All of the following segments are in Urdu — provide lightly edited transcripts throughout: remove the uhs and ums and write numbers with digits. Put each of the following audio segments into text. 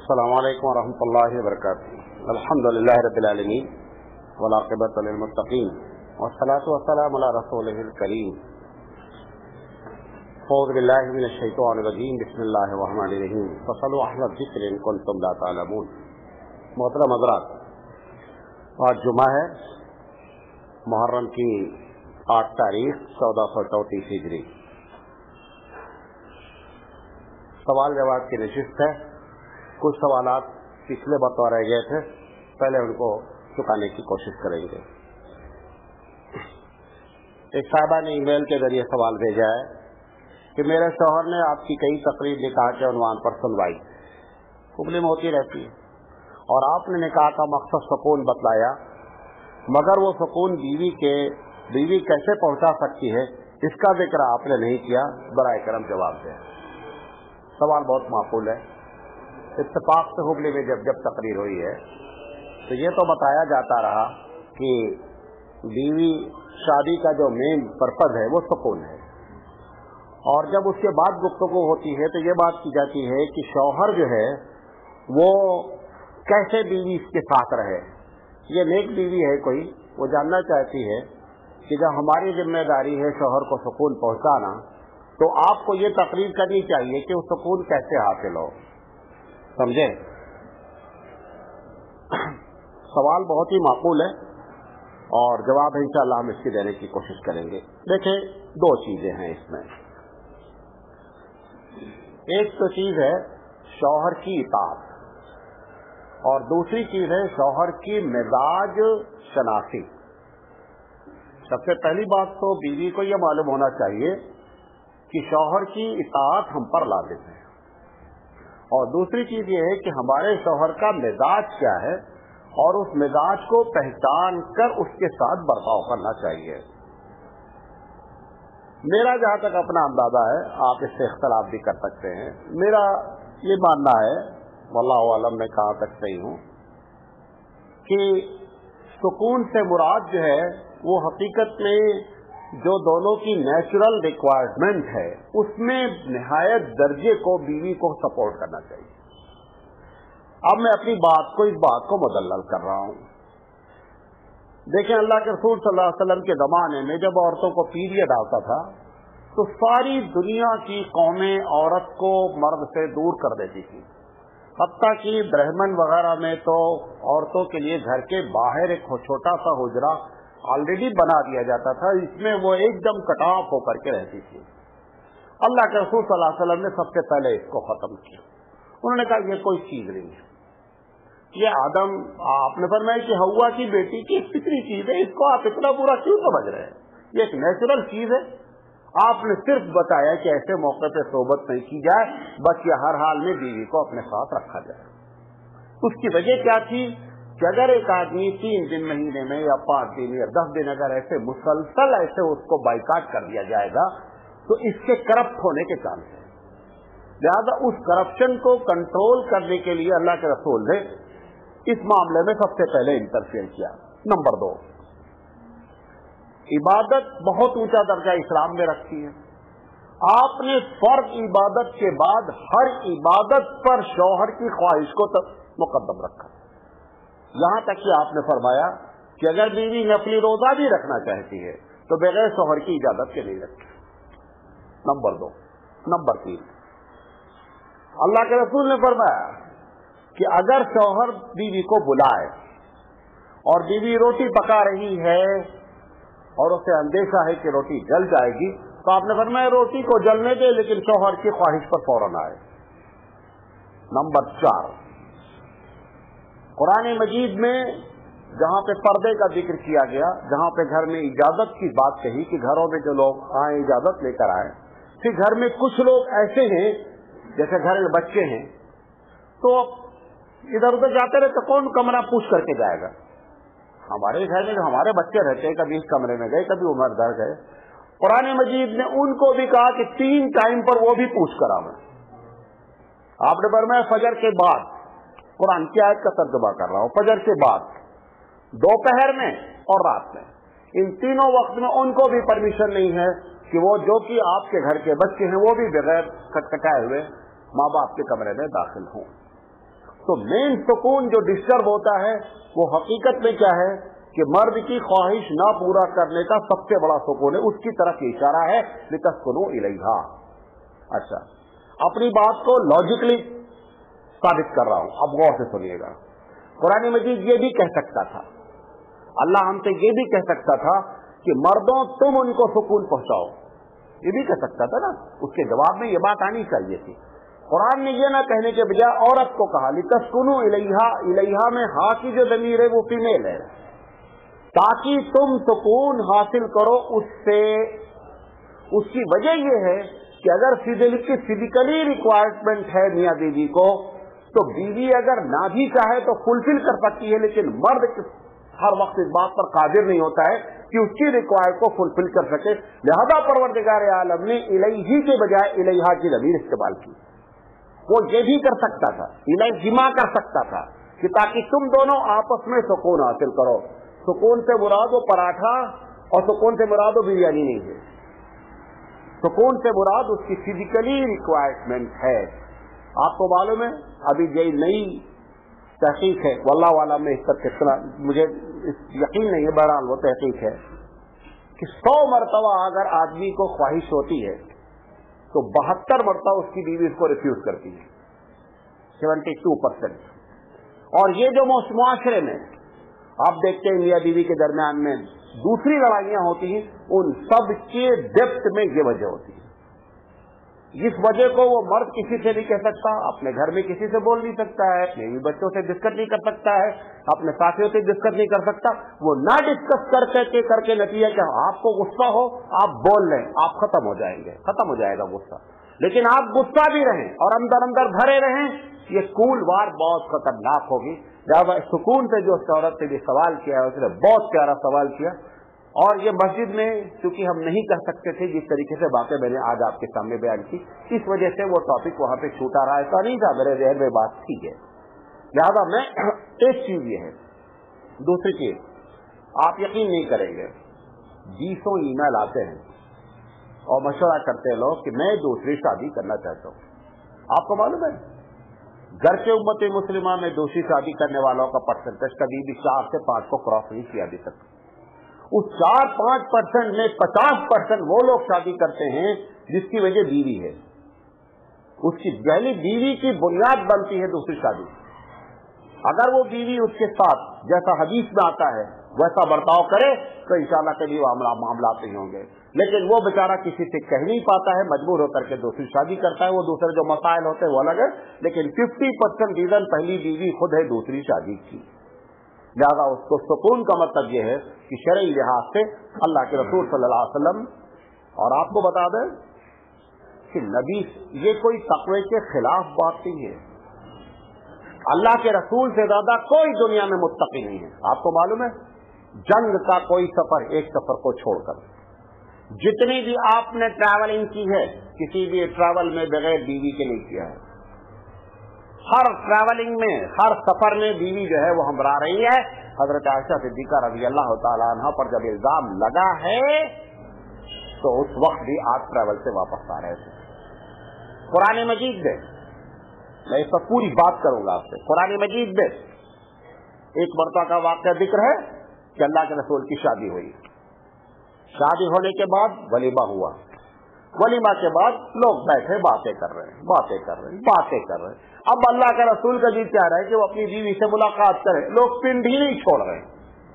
السلام علیکم ورحمۃ اللہ وبرکاتہ. الحمد للہ رب العالمین والعاقبۃ للمتقین والصلاۃ والسلام علی رسولہ الکریم. اعوذ باللہ من الشیطان الرجیم. بسم اللہ الرحمن الرحیم. فاسألوا اہل الذکر ان کنتم لا تعلمون. محترم حضرات، آج جمعہ ہے، محرم کی 8 تاریخ 1434 ہجری. سوال جواب کی نشست ہے. کچھ سوالات پچھلے بطور رہ گئے تھے، پہلے ان کو چکانے کی کوشش کریں گے. ایک صاحبہ نے ای میل کے ذریعے سوال بھیجا ہے کہ میرے شوہر نے آپ کی کئی تقریر نکاح کے عنوان پر سنوائی، قبلم ہوتی رہتی ہے، اور آپ نے نکاح کا مقصد سکون بتلایا، مگر وہ سکون بیوی کیسے پہنچا سکتی ہے اس کا ذکر آپ نے نہیں کیا. برائے کرم جواب دیں. سوال بہت معقول ہے. اتفاق سے حبلی میں جب تقریر ہوئی ہے تو یہ تو بتایا جاتا رہا کہ بیوی شادی کا جو مین پرپز ہے وہ سکون ہے، اور جب اس کے بعد گفتگو ہوتی ہے تو یہ بات کی جاتی ہے کہ شوہر جو ہے وہ کیسے بیوی اس کے ساتھ رہے. یہ نیک بیوی ہے کوئی، وہ جاننا چاہتی ہے کہ جب ہماری ذمہ داری ہے شوہر کو سکون پہنچانا، تو آپ کو یہ تقریر کرنی چاہیے کہ وہ سکون کیسے حاصل ہو. سمجھے؟ سوال بہت ہی معقول ہے اور جواب انشاءاللہ ہم اس کی دینے کی کوشش کریں گے. دیکھیں، 2 چیزیں ہیں اس میں. ایک تو چیز ہے شوہر کی اطاعت، اور دوسری چیز ہے شوہر کی مزاج شناسی. سب سے پہلی بات تو بیوی کو یہ معلوم ہونا چاہیے کہ شوہر کی اطاعت ہم پر لازم ہے، اور دوسری چیز یہ ہے کہ ہمارے شوہر کا مزاج کیا ہے، اور اس مزاج کو پہچان کر اس کے ساتھ برتاؤ کرنا چاہیے. میرا جہاں تک اپنا اندازہ ہے، آپ اس سے اختلاف بھی کر سکتے ہیں، میرا یہ ماننا ہے، واللہ عالم میں کہاں تک صحیح ہوں، کہ سکون سے مراد جو ہے وہ حقیقت میں جو دونوں کی نیچرل ریکوائرمنٹ ہے اس میں نہایت درجے کو بیوی کو سپورٹ کرنا چاہیے. اب میں اپنی اس بات کو مدلل کر رہا ہوں. دیکھیں، اللہ کے رسول صلی اللہ علیہ وسلم کے زمانے میں جب عورتوں کو پیریڈ آتا تھا تو ساری دنیا کی قومیں عورت کو مرد سے دور کر دیتی تھی. حتیٰ کہ برہمن وغیرہ میں تو عورتوں کے لیے گھر کے باہر ایک چھوٹا سا حجرہ آلریڈی بنا دیا جاتا تھا، اس میں وہ ایک دم کٹ آف ہو کر کے رہتی تھی. اللہ کے رسول صلی اللہ علیہ وسلم نے سب سے پہلے اس کو ختم کیا. انہوں نے کہا یہ کوئی چیز نہیں ہے، یہ آدم، آپ نے فرمایا کہ ہوا کی بیٹی کی فطری چیز ہے، اس کو آپ اتنا برا کیوں سمجھ رہے ہیں؟ یہ ایک نیچرل چیز ہے. آپ نے صرف بتایا کہ ایسے موقع پہ صحبت نہیں کی جائے، بس یہ ہر حال میں بیوی کو اپنے ساتھ رکھا جائے. اس کی وجہ کیا تھی کہ اگر ایک آدمی 3 دن مہینے میں یا 5 دن یا 10 دن اگر ایسے مسلسل ایسے اس کو بائیکاٹ کر دیا جائے گا تو اس کے کرپٹ ہونے کے چانس ہیں. لہذا اس کرپشن کو کنٹرول کرنے کے لیے اللہ کے رسول نے اس معاملے میں سب سے پہلے انٹرفیئر کیا. نمبر 2، عبادت بہت اونچا درجہ اسلام میں رکھتی ہے. آپ نے فرض عبادت کے بعد ہر عبادت پر شوہر کی خواہش کو مقدم رکھا، یہاں تک کہ آپ نے فرمایا کہ اگر بیوی نفلی روزہ بھی رکھنا چاہتی ہے تو بغیر شوہر کی اجازت کے نہیں رکھے. نمبر 2. نمبر 3، اللہ کے رسول نے فرمایا کہ اگر شوہر بیوی کو بلائے اور بیوی روٹی پکا رہی ہے اور اسے اندیشہ ہے کہ روٹی جل جائے گی، تو آپ نے فرمایا روٹی کو جلنے دے لیکن شوہر کی خواہش پر فوراً آئے. نمبر 4، قرآن مجید میں جہاں پہ پردے کا ذکر کیا گیا، جہاں پہ گھر میں اجازت کی بات کہی کہ گھروں میں جو لوگ آئیں اجازت لے کر آئیں، پھر گھر میں کچھ لوگ ایسے ہیں جیسے گھر میں بچے ہیں تو ادھر ادھر جاتے رہے تو کون کمرہ پوچھ کر کے جائے گا؟ ہمارے گھر میں جو ہمارے بچے رہتے ہیں کبھی اس کمرے میں گئے کبھی عمر دھر گئے. قرآن مجید نے ان کو بھی کہا کہ 3 ٹائم پر وہ بھی پوچھ کر آئیں. آپ نے فرمایا فجر کے بعد، قرآن کی آیت کا ترجمہ کر رہا ہوں، فجر کے بعد، دوپہر میں اور رات میں، ان تینوں وقت میں ان کو بھی پرمیشن نہیں ہے کہ وہ جو کہ آپ کے گھر کے بچے ہیں وہ بھی بغیر کھٹکھٹائے ہوئے ماں باپ کے کمرے میں داخل ہوں. تو مین سکون جو ڈسٹرب ہوتا ہے وہ حقیقت میں کیا ہے کہ مرد کی خواہش نہ پورا کرنے کا سب سے بڑا سکون ہے، اس کی طرف اشارہ ہے لتسکنوا الیہا۔ اچھا، اپنی بات کو لاجیکلی ثابت کر رہا ہوں، اب غور سے سنیے گا۔ قرآن مجید یہ بھی کہہ سکتا تھا، اللہ ہم سے یہ بھی کہہ سکتا تھا کہ مردوں تم ان کو سکون پہنچاؤ، یہ بھی کہہ سکتا تھا نا، اس کے جواب میں یہ بات آنی چاہیے تھی۔ قرآن نے یہ نہ کہنے کے بجائے عورت کو کہا لتسکنوا الیہا، الیہا میں ہاں کی جو ضمیر ہے وہ فیمیل ہے، تاکہ تم سکون حاصل کرو اس سے۔ اس کی وجہ یہ ہے کہ اگر فزیکلی ریکوائرمنٹ ہے میاں بیوی کو، تو بیوی اگر نہ بھی چاہے تو فلفل کر سکتی ہے، لیکن مرد ہر وقت اس بات پر قادر نہیں ہوتا ہے کہ اس کی ریکوائر کو فلفل کر سکے، لہذا پروردگار عالم نے الیہی کے بجائے الیہا کی ضمیر استعمال کی۔ وہ یہ بھی کر سکتا تھا، الیہما کر سکتا تھا کہ تاکہ تم دونوں آپس میں سکون حاصل کرو۔ سکون سے مراد وہ پراٹھا اور سکون سے مراد وہ بریانی نہیں ہے، سکون سے مراد اس کی فزیکلی ریکوائرمنٹ ہے۔ آپ کو معلوم ہے ابھی یہ نئی تحقیق ہے، واللہ عالم میں اس پر کتنا مجھے یقین نہیں ہے، بہرحال وہ تحقیق ہے کہ 100 مرتبہ اگر آدمی کو خواہش ہوتی ہے تو 72 مرتبہ اس کی بیوی اس کو ریفیوز کرتی ہے، 72%۔ اور یہ جو معاشرے میں آپ دیکھتے ہیں میاں بیوی کے درمیان میں دوسری لڑائیاں ہوتی ہیں، ان سب کے ڈیپتھ میں یہ وجہ ہوتی ہے۔ جس وجہ کو وہ مرد کسی سے نہیں کہہ سکتا، اپنے گھر میں کسی سے بول نہیں سکتا ہے، اپنے بچوں سے ڈسکس نہیں کر سکتا ہے، اپنے ساتھیوں سے ڈسکس نہیں کر سکتا، وہ نہ ڈسکس کر کے نتیجہ کہ آپ کو غصہ ہو آپ بول لیں، آپ ختم ہو جائیں گے، ختم ہو جائے گا غصہ۔ لیکن آپ غصہ بھی رہیں اور اندر اندر بھرے رہیں، یہ کول وار بہت خطرناک ہوگی۔ لہٰذا سکون سے جو عورت سے بھی سوال کیا ہے اس نے بہت پیارا سوال کیا، اور یہ مسجد میں چونکہ ہم نہیں کر سکتے تھے جس طریقے سے باتیں میں نے آج آپ کے سامنے بیان کی، اس وجہ سے وہ ٹاپک وہاں پہ چھوٹا رہا، ایسا نہیں تھا، میرے ذہن میں بات ٹھیک ہے۔ لہٰذا میں ایک چیز یہ ہے، دوسری چیز آپ یقین نہیں کریں گے، 20 ای میل آتے ہیں اور مشورہ کرتے ہیں لوگ کہ میں دوسری شادی کرنا چاہتا ہوں۔ آپ کو معلوم ہے گھر کے امت مسلمہ میں دوسری شادی کرنے والوں کا پرسنٹیج کبھی بھی 4 سے 5 کو کراس نہیں کیا ابھی تک۔ اس 4-5% میں 50% وہ لوگ شادی کرتے ہیں جس کی وجہ بیوی ہے، اس کی پہلی بیوی کی بنیاد بنتی ہے دوسری شادی۔ اگر وہ بیوی اس کے ساتھ جیسا حدیث میں آتا ہے ویسا برتاؤ کرے تو انشاءاللہ کبھی معاملات نہیں ہوں گے، لیکن وہ بیچارہ کسی سے کہہ نہیں پاتا ہے، مجبور ہو کر کے دوسری شادی کرتا ہے۔ وہ دوسرے جو مسائل ہوتے ہیں وہ الگ ہے، لیکن 50% ریزن پہلی بیوی خود ہے دوسری شادی کی۔ لہذا اس کو سکون کا مطلب یہ ہے کہ شرعی لحاظ سے اللہ کے رسول صلی اللہ علیہ وسلم، اور آپ کو بتا دیں کہ نبی یہ کوئی تقوی کے خلاف بات نہیں ہے، اللہ کے رسول سے زیادہ کوئی دنیا میں متقی نہیں ہے۔ آپ کو معلوم ہے جنگ کا کوئی سفر ایک سفر کو چھوڑ کر جتنی بھی آپ نے ٹریولنگ کی ہے کسی بھی ٹریول میں بغیر بیوی کے نہیں کیا ہے، ہر ٹریولنگ میں ہر سفر میں بیوی جو ہے وہ ہمراہ رہی ہے۔ حضرت عائشہ صدیقہ رضی اللہ تعالیٰ عنہ پر جب الزام لگا ہے تو اس وقت بھی آپ ٹریول سے واپس آ رہے تھے۔ قرآن مجید میں میں اس پر پوری بات کروں گا آپ سے، قرآن مجید میں ایک مرتبہ کا واقعہ ذکر ہے کہ اللہ کے رسول کی شادی ہوئی، شادی ہونے کے بعد ولیمہ ہوا، ولیمہ کے بعد لوگ بیٹھے باتیں کر رہے ہیں۔ اب اللہ کے رسول کا جی چاہ رہا ہے کہ وہ اپنی بیوی سے ملاقات کرے، لوگ پنڈ ہی نہیں چھوڑ رہے،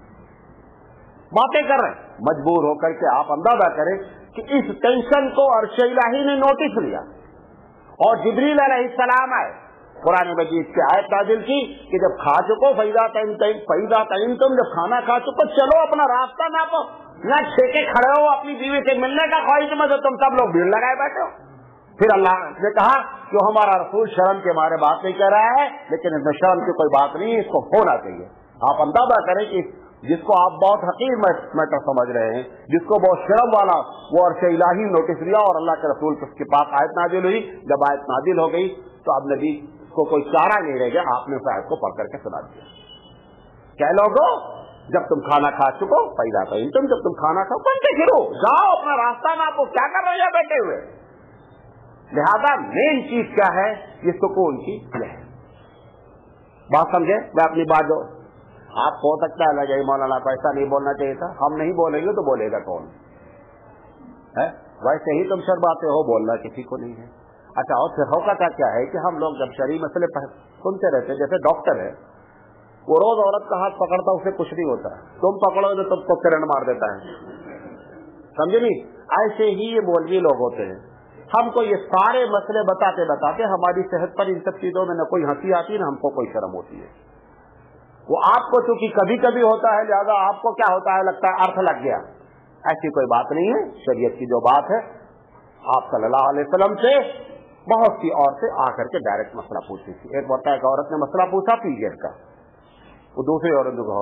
باتیں کر رہے ہیں۔ مجبور ہو کر کے آپ اندازہ کریں کہ اس ٹینشن کو عرش الہی نے نوٹس لیا اور جبریل علیہ السلام آئے، قرآن مجید کی آیت نازل کی کہ جب کھا چکو فَإِذَا تَئِمْتُمْ، جب کھانا کھا چکو چلو اپنا راستہ ناپو، نہ چھیکے کھڑے ہو اپنی بیوی سے ملنے کا خواہش میں تو تم سب لوگ بھیڑ لگائے بیٹھے ہو۔ پھر اللہ نے کہا کہ ہمارا رسول شرم کے مارے بات نہیں کہہ رہا ہے، لیکن اس میں شرم کی کوئی بات نہیں ہے، اس کو ہونا چاہیے۔ آپ اندازہ کریں کہ جس کو آپ بہت حقیر میٹر سمجھ رہے ہیں، جس کو بہت شرم والا، وہ عرش الہی نوٹس لیا اور اللہ کے رسول اس کے پاس آیت نازل ہوئی۔ جب آیت نازل ہو گئی تو اب نبی کو کوئی چارہ نہیں رہ گیا، آپ نے اس آیت کو پڑھ کر کے سنا دیا۔ کیا لوگوں جب تم کھانا کھا چکو پیدا کریں تم، جب تم کھانا کھاؤ بنتے پھرو، جاؤ اپنا راستہ نہ آپ کو کیا کر رہے ہیں بیٹھے ہوئے۔ لہذا مین چیز کیا ہے، یہ سکون کی ہے۔ बात समझे? मैं अपनी बात जो आप हो सकता है लगे मौलाना को ऐसा नहीं बोलना चाहिए था, हम नहीं बोलेंगे तो बोलेगा कौन है? वैसे ही तुम शर्माते हो, बोलना किसी को नहीं है। अच्छा, और फिर होता क्या है कि हम लोग जब शरई मसले सुनते रहते, जैसे डॉक्टर है वो रोज औरत का हाथ पकड़ता, उसे कुछ नहीं होता, तुम पकड़ो तो तुमको करंट मार देता है, समझे नहीं? ऐसे ही ये मौलवी लोग होते हैं, हमको ये सारे मसले बताते बताते हमारी सेहत पर इन सब चीजों में न कोई हंसी आती है न हमको कोई शर्म होती है। वो आपको चूंकि कभी कभी होता है, लिहाजा आपको क्या होता है, लगता है अर्थ लग गया। ऐसी कोई बात नहीं है। शरीयत की जो बात है, आप सल्लल्लाहु अलैहि वसल्लम से बहुत सी औरतें आकर के डायरेक्ट मसला पूछती थी। एक बार एक औरत ने मसला पूछा पीरियड का, वो दूसरी औरत को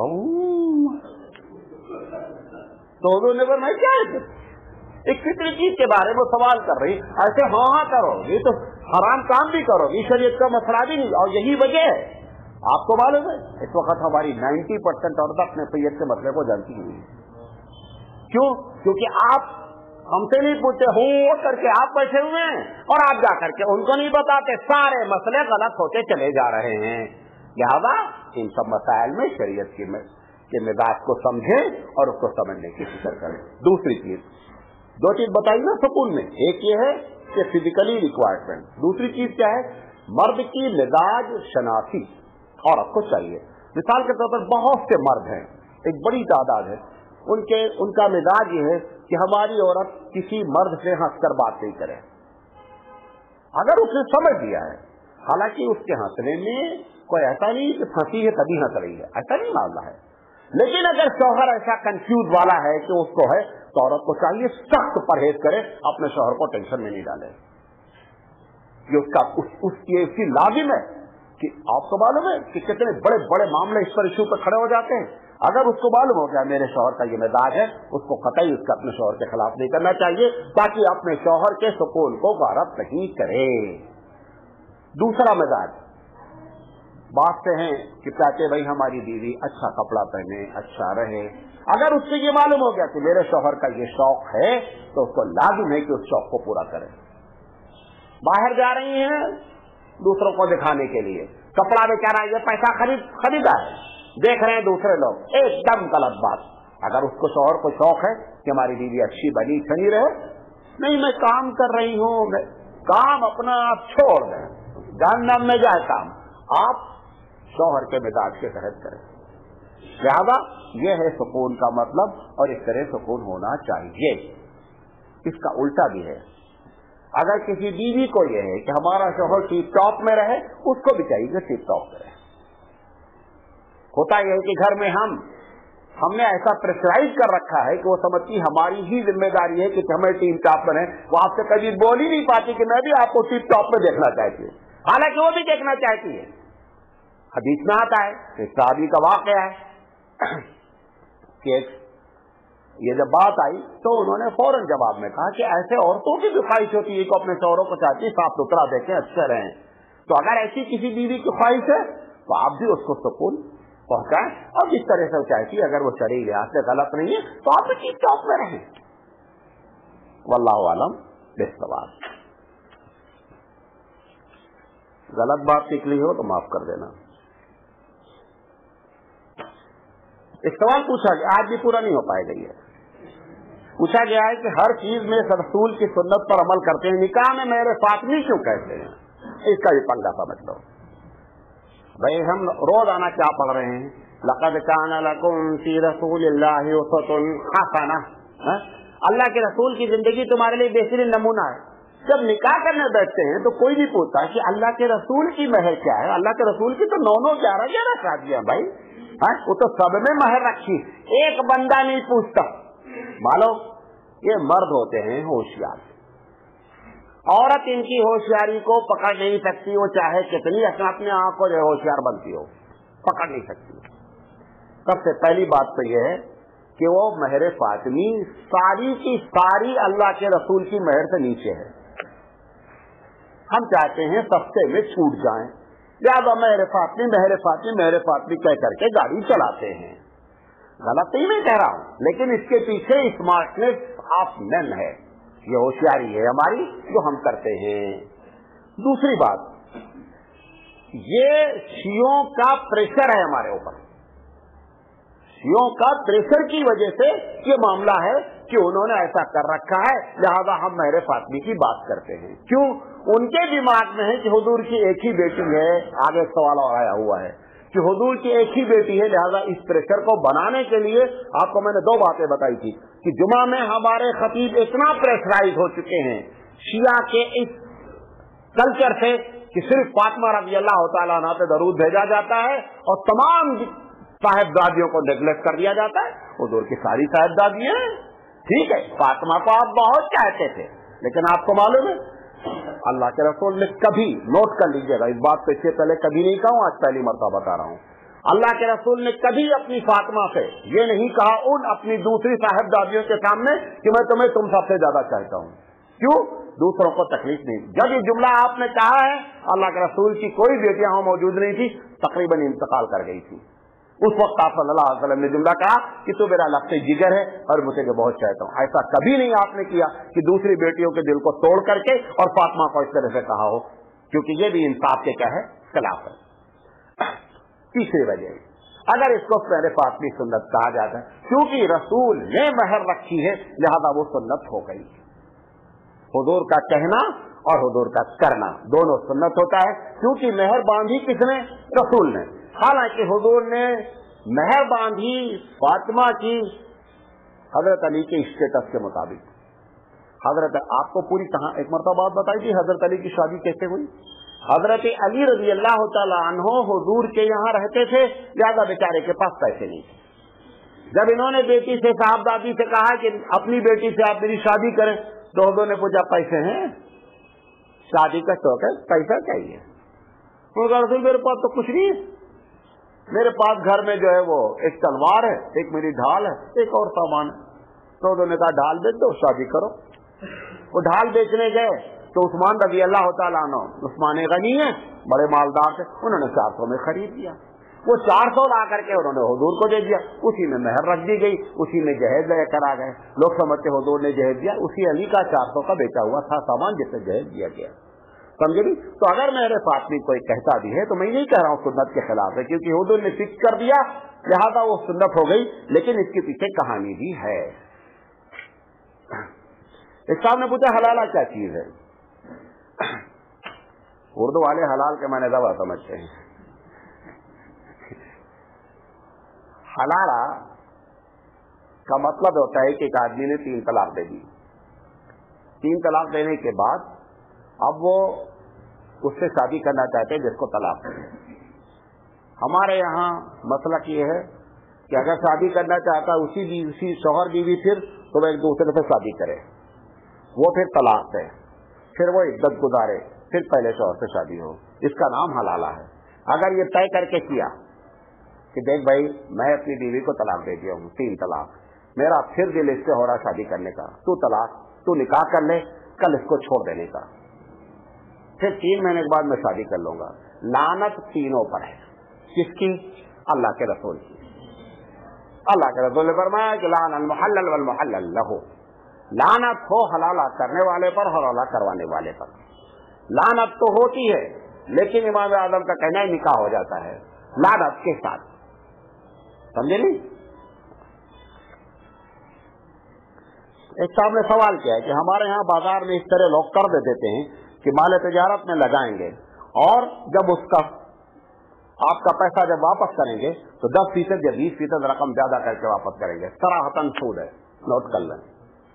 तो उन्होंने बोला मैं क्या है एक फिक्र चीज के बारे में सवाल कर रही, ऐसे हाँ करोगी तो हराम काम भी करोगी, शरीयत का मसला भी नहीं। और यही वजह है, आपको मालूम है इस वक्त हमारी 90% औरतें अपने पीरियड के मसले को जानती नहीं। क्यों? क्योंकि आप हमसे नहीं पूछते, हूँ करके आप बैठे हुए हैं और आप जा करके उनको नहीं बताते, सारे मसले गलत होते चले जा रहे हैं। लिहाजा इन सब मसाइल में शरीयत के मिजाज को समझें और उसको समझने की फिक्र करें। दूसरी चीज, दो चीज बताई ना सुकून में, एक ये है कि फिजिकली रिक्वायरमेंट, दूसरी चीज क्या है, मर्द की मिजाज शनासी औरत को चाहिए। मिसाल के तौर पर बहुत से मर्द हैं, एक बड़ी तादाद है, उनका मिजाज ये है कि हमारी औरत किसी मर्द से हंसकर बात नहीं करे। अगर उसने समझ लिया है, हालांकि उसके हंसने में कोई ऐसा नहीं कि फंसी है तभी हंस रही है, ऐसा नहीं मामला है, लेकिन अगर शौहर ऐसा कंफ्यूज वाला है कि उसको है, तो औरत को चाहिए सख्त परहेज करे, अपने शौहर को टेंशन में नहीं डाले। ये उसकी लाजिम है कि आपको मालूम है कि कितने बड़े बड़े मामले इस पर इशू पर खड़े हो जाते हैं। अगर उसको मालूम हो गया मेरे शौहर का ये मिजाज है, उसको कतई उसका अपने शौहर के खिलाफ नहीं करना चाहिए, ताकि अपने शौहर के सुकून को गारब नहीं करे। दूसरा मिजाज, बात से हैं कि चाहते भाई हमारी बीवी अच्छा कपड़ा पहने, अच्छा रहे। अगर उससे ये मालूम हो गया कि मेरे शौहर का ये शौक है, तो उसको लाजिम है कि उस शौक को पूरा करे। बाहर जा रही हैं दूसरों को दिखाने के लिए, कपड़ा बेचारा ये पैसा खरीदा है, देख रहे हैं दूसरे लोग, एकदम गलत बात। अगर उसको शौहर को शौक है कि हमारी बीवी अच्छी बनी ठनी रहे, नहीं मैं काम कर रही हूँ, काम अपना आप छोड़ दें, जहन्नम में जाए काम, आप शौहर के मिजाज के तहत करें। लिहाजा यह है सुकून का मतलब, और इस तरह सुकून होना चाहिए। इसका उल्टा भी है, अगर किसी बीवी को यह है कि हमारा शौहर टिप टॉप में रहे, उसको भी चाहिए कि टिप टॉप में रहे। होता यह है कि घर में हमने ऐसा प्रेशराइज कर रखा है कि वो समझती हमारी ही जिम्मेदारी है कि हमें टिप टॉप में रहे। वो आपसे कभी बोल ही नहीं पाती कि मैं भी आपको टिप टॉप में देखना चाहती हूँ, हालांकि वो भी देखना चाहती है। हदीस में आता है, एक साहबी का वाकया है कि ये जब बात आई तो उन्होंने फौरन जवाब में कहा कि ऐसे औरतों की भी ख्वाहिश होती है कि अपने शौहरों को चाहती है साफ सुथरा देखें, अच्छे रहें। तो अगर ऐसी किसी बीवी की ख्वाहिश है तो आप भी उसको सुकून पहुंचाएं, और जिस तरह से चाहती है, अगर वो शरई लिहाज से गलत नहीं है तो आप भी टिप टॉप में रहें। वल्लाहु आलम बिस्सवाब। गलत बात निकली हो तो माफ कर देना। एक सवाल पूछा गया, आज भी पूरा नहीं हो पाएगा। ये पूछा गया है कि हर चीज में रसूल की सुन्नत पर अमल करते हैं, निकाह में मेरे फातिमी क्यों कहते हैं? इसका भी पंगा समझ लो भाई। हम रोजाना क्या पढ़ रहे हैं, लक़द काना लकुम फ़ी रसूलिल्लाहि उस्वतुन हसना, अल्लाह के रसूल की जिंदगी तुम्हारे लिए बेहतरीन नमूना है। जब निकाह करने बैठते हैं तो कोई भी पूछता है कि अल्लाह के रसूल की महर क्या है? अल्लाह के रसूल की तो 9 11 शादियां भाई, वो तो सब में महर रखी, एक बंदा नहीं पूछता। मालूम ये मर्द होते हैं होशियार, औरत इनकी होशियारी को पकड़ नहीं सकती, वो चाहे कितनी अपने आप को जो होशियार बनती हो, पकड़ नहीं सकती। सबसे पहली बात तो यह है कि वो महर फातिमी सारी की सारी अल्लाह के रसूल की महर से नीचे है। हम चाहते हैं सस्ते में छूट जाएं, लिहाजा महर फातिमी कह करके गाड़ी चलाते हैं। गलत ही नहीं कह रहा हूं, लेकिन इसके पीछे स्मार्टनेस ऑफ मेन है, ये होशियारी है हमारी जो हम करते हैं। दूसरी बात یہ شیعوں کا پریشر ہے ہمارے اوپر، شیعوں کا پریشر کی وجہ سے یہ معاملہ ہے کہ انہوں نے ایسا کر رکھا ہے، لہذا ہم مہر فاطمی کی بات کرتے ہیں۔ کیوں؟ ان کے دماغ میں ہے کہ حضور کی ایک ہی بیٹی ہے، آگے سوال اور آیا ہوا ہے کہ حضور کی ایک ہی بیٹی ہے، لہذا اس پریشر کو بنانے کے لیے آپ کو میں نے 2 باتیں بتائی تھی کہ جمعہ میں ہمارے خطیب اتنا پریشرائز ہو چکے ہیں شیعہ کے اس کلچر سے کہ صرف فاطمہ رضی اللہ تعالیٰ عنہا پہ درود بھیجا جاتا ہے اور تمام صاحبزادیوں کو نیگلیکٹ کر دیا جاتا ہے۔ حضور کی ساری صاحبزادیاں ہیں، ٹھیک ہے، فاطمہ کو آپ بہت چاہتے تھے، لیکن آپ کو معلوم ہے اللہ کے رسول نے کبھی، نوٹ کر لیجیے گا اس بات کو، اس سے پہلے کبھی نہیں کہا ہوں، آج پہلی مرتبہ بتا رہا ہوں، اللہ کے رسول نے کبھی اپنی فاطمہ سے یہ نہیں کہا ان اپنی دوسری صاحبزادیوں کے سامنے کہ میں تمہیں تم سب سے زیادہ چاہتا ہوں۔ کیوں؟ دوسروں کو تکلیف نہیں۔ جب یہ جملہ آپ نے کہا ہے، اللہ کے رسول کی کوئی بیٹیاں وہاں موجود نہیں تھی، تقریباً انتقال کر گئی تھی، اس وقت آپ صلی اللہ علیہ وسلم نے جملہ کہا کہ تو میرا لفظ جگر ہے اور مجھے بہت چاہتا ہوں۔ ایسا کبھی نہیں آپ نے کیا کہ دوسری بیٹیوں کے دل کو توڑ کر کے اور فاطمہ کو اس طرح سے کہا ہو، کیونکہ یہ بھی انصاف کے کیا ہے، خلاف ہے۔ تیسری وجہ، اگر اس کو مہر فاطمی سنت کہا جاتا ہے کیونکہ رسول نے مہر رکھی ہے، لہذا وہ سنت ہو گئی۔ حضور کا کہنا اور حضور کا کرنا دونوں سنت ہوتا ہے، کیونکہ مہر باندھی کس نے؟ رسول نے۔ حالانکہ حضور نے مہر باندھی فاطمہ کی حضرت علی کے اسٹیٹس کے مطابق۔ حضرت آپ کو پوری کہاں ایک مرتبہ بات بتائی تھی حضرت علی کی شادی کیسے ہوئی۔ حضرت علی رضی اللہ تعالی عنہ حضور کے یہاں رہتے تھے، لہذا بیچارے کے پاس پیسے نہیں تھے۔ جب انہوں نے بیٹی سے، صاحبزادی سے کہا کہ اپنی بیٹی سے آپ میری شادی کریں، تو حضور نے پوچھا پیسے ہیں؟ شادی کا شوق ہے، پیسہ چاہیے؟ رسول میرے پاس تو کچھ نہیں ہے، میرے پاس گھر میں جو ہے وہ ایک تلوار ہے، ایک میری ڈھال ہے، ایک اور سامان ہے۔ تو انہوں نے کہا ڈھال بیچ دو، شادی کرو۔ وہ ڈھال بیچنے گئے تو عثمان رضی اللہ تعالیٰ عنہ، عثمان غنی ہیں، بڑے مالدار تھے، انہوں نے 400 میں خرید لیا۔ وہ 400 لا کر کے انہوں نے حضور کو دے دیا، اسی میں مہر رکھ دی گئی، اسی میں جہیز لے کر آ گئے۔ لوگ سمجھتے حضور نے جہیز دیا، اسی علی کا 400 کا بیچا ہوا تھا سامان جس سے جہیز دیا گیا، سمجھے بھی؟ تو اگر مہر فاطمی کوئی کہتا بھی ہے تو میں نہیں کہہ رہا ہوں سنت کے خلاف ہے، کیونکہ حضور نے فکس کر دیا، لہذا وہ سنت ہو گئی، لیکن اس کے پیچھے کہانی بھی ہے۔ ایک صاحب نے پوچھا حلالہ کیا چیز ہے؟ اردو والے حلال کے معنی دوا سمجھتے ہیں۔ حلالہ کا مطلب ہوتا ہے کہ ایک آدمی نے 3 طلاق دے دی، 3 طلاق دینے کے بعد اب وہ اس سے شادی کرنا چاہتے ہیں جس کو طلاق ہے۔ ہمارے یہاں مسلک یہ ہے کہ اگر شادی کرنا چاہتا ہے اسی شوہر بیوی پھر تو وہ ایک دوسرے سے شادی کرے، وہ پھر طلاق دے، پھر وہ عدت گزارے، پھر پہلے شوہر سے شادی ہو، اس کا نام حلالہ ہے۔ اگر یہ طے کر کے کیا کہ دیکھ بھائی میں اپنی بیوی کو طلاق دے دیا ہوں، 3 طلاق، میرا پھر دل اس سے ہو رہا شادی کرنے کا، تو نکاح کر لے، کل اس کو چھوڑ دینے کا، پھر 3 مہینے کے بعد میں شادی کر لوں گا۔ لعنت تینوں پر ہے، کس کی؟ اللہ کے رسول کی۔ اللہ کے رسول نے فرمایا کہ لعن المحلل والمحلل لہ، لعنت ہو حلالہ کرنے والے پر اور حلالہ کروانے والے پر۔ لعنت تو ہوتی ہے لیکن امام اعظم کا کہنا ہے نکاح ہو جاتا ہے لعنت کے ساتھ، سمجھے نہیں؟ ایک صاحب نے سوال کیا ہے کہ ہمارے ہاں بازار میں اس طرح لوگ قرض دیتے ہیں کہ مال تجارت میں لگائیں گے اور جب اس کا آپ کا پیسہ جب واپس کریں گے تو 10% یا 20% رقم زیادہ کر کے واپس کریں گے، صراحتاً سود ہے، نوٹ کر لیں،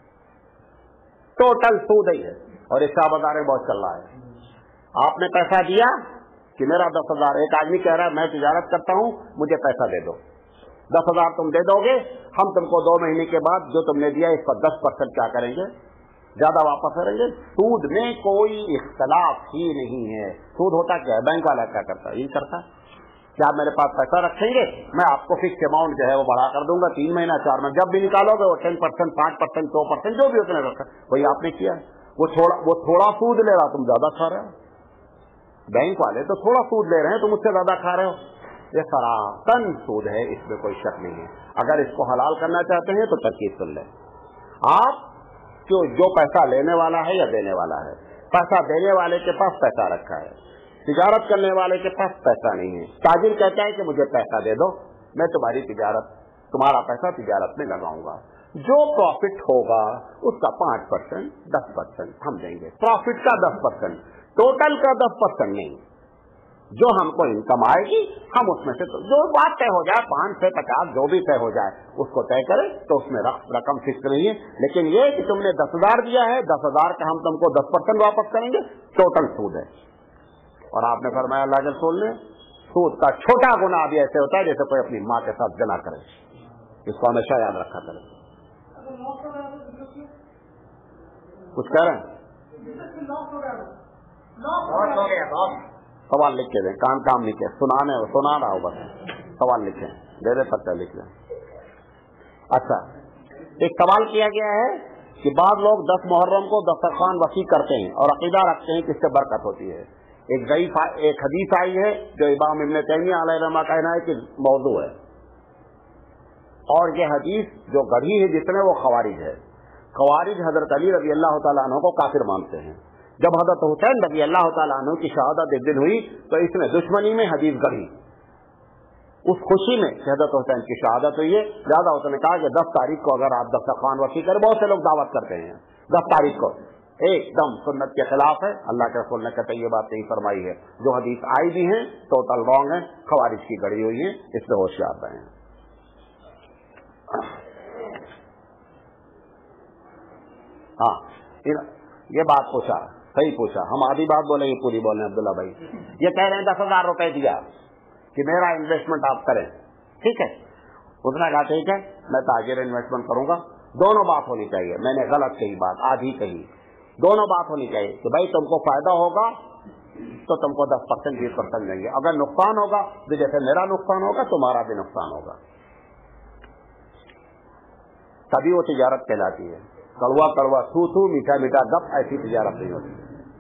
ٹوٹل سود ہی ہے، اور اس کا بازار میں بہت چل رہا ہے۔ آپ نے پیسہ دیا کہ میرا 10,000، ایک آدمی کہہ رہا ہے میں تجارت کرتا ہوں مجھے پیسہ دے دو، 10,000 تم دے دو گے، ہم تم کو 2 مہینے کے بعد جو تم نے دیا اس پر 10% کیا کریں گے، زیادہ واپس کریں گے۔ سود میں کوئی اختلاف ہی نہیں ہے۔ سود ہوتا کیا ہے؟ بینک والا کیا کرتا ہے؟ یہی کرتا ہے کہ آپ میرے پاس پیسہ رکھیں گے، میں آپ کو فکس اماؤنٹ جو ہے وہ بڑھا کر دوں گا، 3 مہینہ 4 مہینہ، جب بھی نکالو گے وہ 10%، 5%، 2%، جو بھی اتنے رکھا وہی آپ نے کیا ہے۔ وہ تھوڑا سود لے رہا، تم زیادہ کھا رہے ہو۔ بینک والے تو تھوڑا سود لے رہے ہیں، تم اس سے زیادہ کھا رہے ہو۔ یہ سراپن سود ہے، اس میں کوئی شک نہیں ہے۔ اگر اس کو حلال کرنا چاہتے ہیں تو ترکیب سن لیں۔ آپ جو پیسہ لینے والا ہے یا دینے والا ہے، پیسہ دینے والے کے پاس پیسہ رکھا ہے، تجارت کرنے والے کے پاس پیسہ نہیں ہے. تاجر کہتا ہے کہ مجھے پیسہ دے دو, میں تمہاری تجارت, تمہارا پیسہ تجارت میں لگاؤں گا, جو پروفٹ ہوگا اس کا 5%, 10% ہم دیں گے. پروفٹ کا 10%, ٹوٹل کا 10% نہیں. جو ہم کو انکم آئے گی ہم اس میں سے جو بات طے ہو جائے, 5 سے 50 جو بھی طے ہو جائے اس کو طے کریں, تو اس میں رقم فکس نہیں ہے. لیکن یہ کہ تم نے 10,000 دیا ہے, 10,000 کا ہم تم کو 10% واپس کریں گے, ٹوٹل سود ہے. اور آپ نے فرمایا اللہ کے رسول نے, سود کا چھوٹا گناہ بھی ایسے ہوتا ہے جیسے کوئی اپنی ماں کے ساتھ زنا کرے. اس کو ہمیشہ یاد رکھا کریں. کچھ کہہ رہے ہیں؟ سوال لکھ کے دیں, کام لکھے, سنا رہا ہو بس, سوال لکھیں, دے دے پتہ لکھ لیں. اچھا, ایک سوال کیا گیا ہے کہ بعض لوگ 10 محرم کو دسترخوان وسیع کرتے ہیں اور عقیدہ رکھتے ہیں کہ اس سے برکت ہوتی ہے. ایک حدیث آئی ہے جو امام ابن تیمیہ علیہ الرحمہ کا کہنا ہے کہ موضوع ہے, اور یہ حدیث جو گڑھی ہے جتنے وہ خوارج ہے. خوارج حضرت علی رضی اللہ تعالیٰ عنہ کو کافر مانتے ہیں. جب حضرت حسین رضی اللہ تعالیٰ عنہ کی شہادت ایک دن ہوئی تو اس نے دشمنی میں حدیث گڑھی, اس خوشی میں کہ حضرت حسین کی شہادت ہوئی ہے. زیادہ اس نے کہا کہ 10 تاریخ کو اگر آپ دسترخوان وسیع کریں, بہت سے لوگ دعوت کرتے ہیں 10 تاریخ کو, ایک دم سنت کے خلاف ہے. اللہ کے رسول نے کہتے یہ بات نہیں فرمائی ہے. جو حدیث آئی بھی ہیں ٹوٹل رانگ ہے, خوارج کی گڑھی ہوئی ہے, اس سے ہوشیار رہیں. ہاں, یہ بات پوچھا, صحیح پوچھا, ہم آدھی بات بولیں گے پوری بولیں. عبداللہ بھائی یہ کہہ رہے ہیں 10,000 روپے دیا کہ میرا انویسٹمنٹ آپ کریں, ٹھیک ہے. اس نے کہا ٹھیک ہے میں تاجر انویسٹمنٹ کروں گا. دونوں بات ہونی چاہیے, میں نے غلط کہی بات, آدھی کہی. دونوں بات ہونی چاہیے کہ بھائی تم کو فائدہ ہوگا تو تم کو 10%, 20% دیں گے. اگر نقصان ہوگا تو جیسے میرا نقصان ہوگا تمہارا بھی نقصان ہوگا. تبھی وہ تجارت کہلاتی ہے. کڑوا کڑوا تھو تھو, میٹھا میٹھا گپ, ایسی تجارت نہیں ہوتی.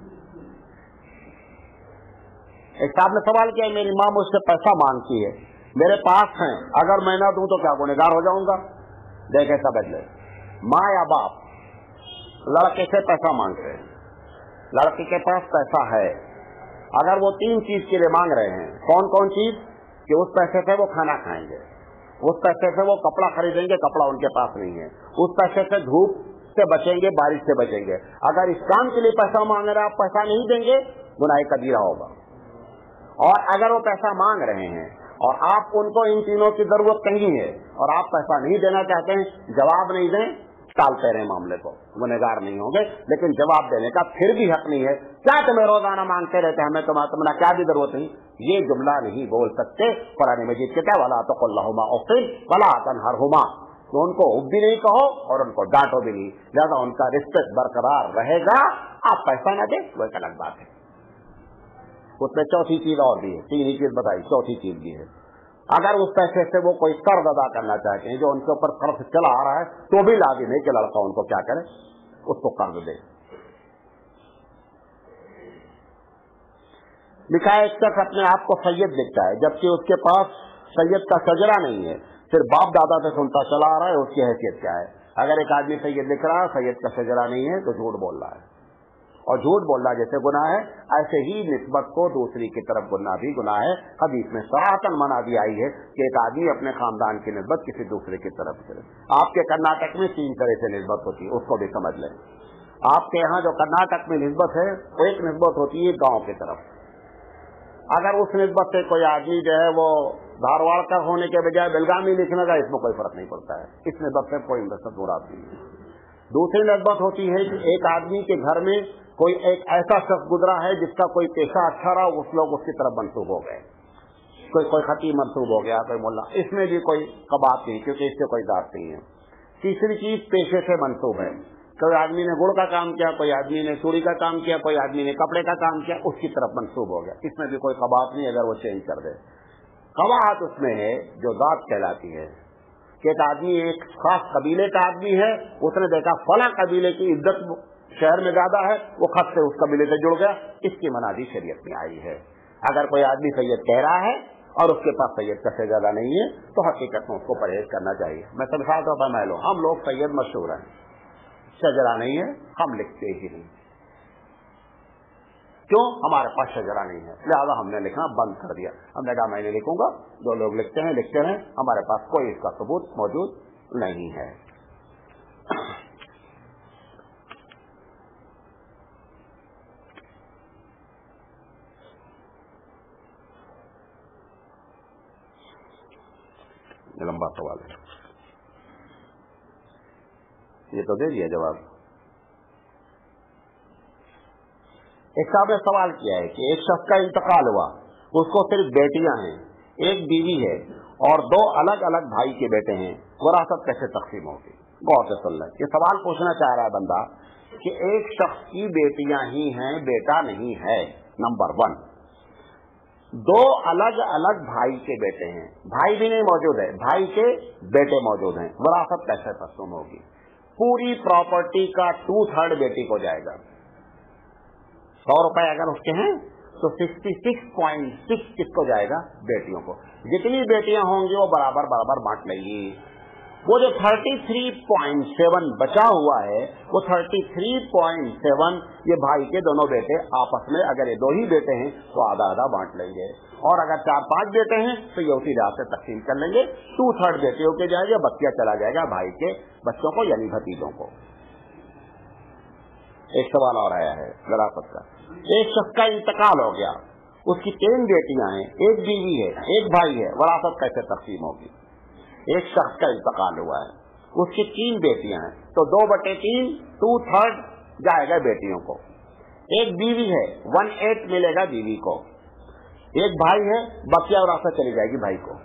ایک صاحب نے سوال کیا, میری ماں مجھ سے پیسہ مانگتی ہے, میرے پاس ہیں, اگر میں نہ دوں تو کیا گنہگار ہو جاؤں گا؟ دیکھیں سمجھ لیں, ماں یا باپ لڑکے سے پیسہ مانگتے ہیں, لڑکی کے پاس پیسہ ہے, اگر وہ 3 چیز کے لیے مانگ رہے ہیں, کون کون چیز؟ کہ اس پیسے سے وہ کھانا کھائیں گے, اس پیسے سے وہ کپڑا خریدیں گے, کپڑا ان کے پاس نہیں ہے, اس پیسے سے دھوپ سے بچیں گے, بارش سے بچیں گے. اگر اس کام کے لیے پیسہ مانگ رہے ہیں, آپ پیسہ نہیں دیں گے, گناہ کبیرہ ہوگا. اور اگر وہ پیسہ مانگ رہے ہیں اور آپ ان کو ان تینوں کی ضرورت نہیں ہے اور آپ پیسہ نہیں دینا چاہتے ہیں, جواب نہیں دیں, ٹالتے رہے معاملے کو, گنہگار نہیں ہوں گے. لیکن جواب دینے کا پھر بھی حق نہیں ہے. کیا تمہیں روزانہ مانگتے رہتے, ہمیں تمہارا کیا بھی ضرورت نہیں, یہ جملہ نہیں بول سکتے. قرآن مجید کہتا ہے وَلَا تَقُل لَّهُمَا أُفٍّ وَلَا تَنْهَرْهُمَا, تو ان کو اف بھی نہیں کہو اور ان کو ڈانٹو بھی نہیں. لہذا ان کا رسپیکٹ برقرار رہے گا. آپ پیسہ نہ دیں وہ ایک الگ بات ہے. اس میں چوتھی چیز اور بھی ہے, 3 ہی چیز بتائی, چوتھی چیز بھی ہے. اگر اس پیسے سے وہ کوئی قرض ادا کرنا چاہتے ہیں جو ان کے اوپر قرض چلا آ رہا ہے, تو بھی لازم ہے کہ لڑکا ان کو کیا کرے, اس کو قرض دے. لکھا ہے ایک شخص اپنے آپ کو سید لکھتا ہے جبکہ اس کے پاس سید کا شجرہ نہیں ہے, صرف باپ دادا سے سنتا چلا آ رہا ہے. اس کی حیثیت کیا ہے؟ اگر ایک آدمی سید لکھ رہا ہے, سید کا شجرہ نہیں ہے, تو جھوٹ بول رہا ہے. اور جھوٹ بولنا جیسے گناہ ہے, ایسے ہی نسبت کو دوسری کی طرف بولنا بھی گناہ ہے. حدیث میں صراحتاً منع بھی آئی ہے کہ ایک آدمی اپنے خاندان کی نسبت کسی دوسرے کی طرف کرے. آپ کے کرناٹک میں 3 طرح سے نسبت ہوتی ہے, اس کو بھی سمجھ لیں. آپ کے یہاں جو کرناٹک میں نسبت ہے, وہ ایک نسبت ہوتی ہے گاؤں کی طرف. اگر اس نسبت سے کوئی آدمی جو ہے وہ دھارواڑ کا ہونے کے بجائے بیلگامی لکھنے کا, اس میں کوئی فرق نہیں پڑتا ہے. اس نسبت سے کوئی نسبت مراد نہیں ہے. دوسری نسبت ہوتی ہے کہ ایک آدمی کے گھر میں کوئی ایک ایسا شخص گزرا ہے جس کا کوئی پیشہ اچھا رہا, اس لوگ اس کی طرف منسوب ہو گئے. کوئی خطیب منسوب ہو گیا, کوئی مولا, اس میں بھی کوئی قباط نہیں, کیونکہ اس سے کوئی ذات نہیں ہے. تیسری چیز پیشے سے منسوب ہے. کوئی آدمی نے گڑ کا کام کیا, کوئی آدمی نے چوڑی کا کام کیا, کوئی آدمی نے کپڑے کا کام کیا, اس کی طرف منسوب ہو گیا. اس میں بھی کوئی قباط نہیں اگر وہ چینج کر دے. قباحت اس میں ہے جو ذات کہلاتی ہے کہ ایک آدمی ایک خاص قبیلے کا آدمی ہے, اس نے دیکھا فلاں قبیلے کی عزت شہر میں زیادہ ہے, وہ خط سے اس قبیلے سے جڑ گیا. اس کی منادی شریعت میں آئی ہے. اگر کوئی آدمی سید کہہ رہا ہے اور اس کے پاس سید کا شہزادہ نہیں ہے, تو حقیقت میں اس کو پرہیز کرنا چاہیے. میں مثال طور پر میں لوں, ہم لوگ سید مشہور ہیں, شجرا نہیں ہے, ہم لکھتے ہی نہیں, क्यों? हमारे पास शजरा नहीं है, लिहाजा हमने लिखना बंद कर दिया। हमने कहा मैं नहीं लिखूंगा, जो लोग लिखते हैं लिखते रहे, हमारे पास कोई इसका सबूत मौजूद नहीं है। लंबा सवाल है, ये तो दे दिया जवाब। एक साहब ने सवाल किया है कि एक शख्स का इंतकाल हुआ, उसको सिर्फ बेटियां हैं, एक बीवी है और दो अलग अलग भाई के बेटे हैं, विरासत कैसे तकसीम होगी? गौर से सुन लें, ये सवाल पूछना चाह रहा है बंदा कि एक शख्स की बेटियां ही हैं, बेटा नहीं है, नंबर 1। दो अलग अलग भाई के बेटे हैं, भाई भी नहीं मौजूद है, भाई के बेटे मौजूद हैं, विरासत कैसे तकसीम होगी? पूरी प्रॉपर्टी का 2/3 बेटी को जाएगा। 100 रुपए अगर उसके हैं तो 66.6 किसको जाएगा? बेटियों को। जितनी बेटियां होंगी वो बराबर बराबर बांट लेंगी। वो जो 33.7 बचा हुआ है, वो 33.7 ये भाई के दोनों बेटे आपस में, अगर ये 2 ही बेटे हैं तो आधा आधा बांट लेंगे, और अगर 4-5 बेटे हैं तो ये उसी रात से तकसीम कर लेंगे। 2/3 बेटियों के जाएगा, बकिया चला जाएगा भाई के बच्चों को यानी भतीजों को। एक सवाल और आया है विरासत का। एक शख्स का इंतकाल हो गया, उसकी 3 बेटियां हैं, एक बीवी है, एक भाई है, विरासत कैसे तकसीम होगी? एक शख्स का इंतकाल हुआ है, उसकी 3 बेटियां हैं, तो 2/3 2/3 जाएगा बेटियों को। एक बीवी है, 1/8 मिलेगा बीवी को। एक भाई है, बकिया विरासत चली जाएगी भाई को।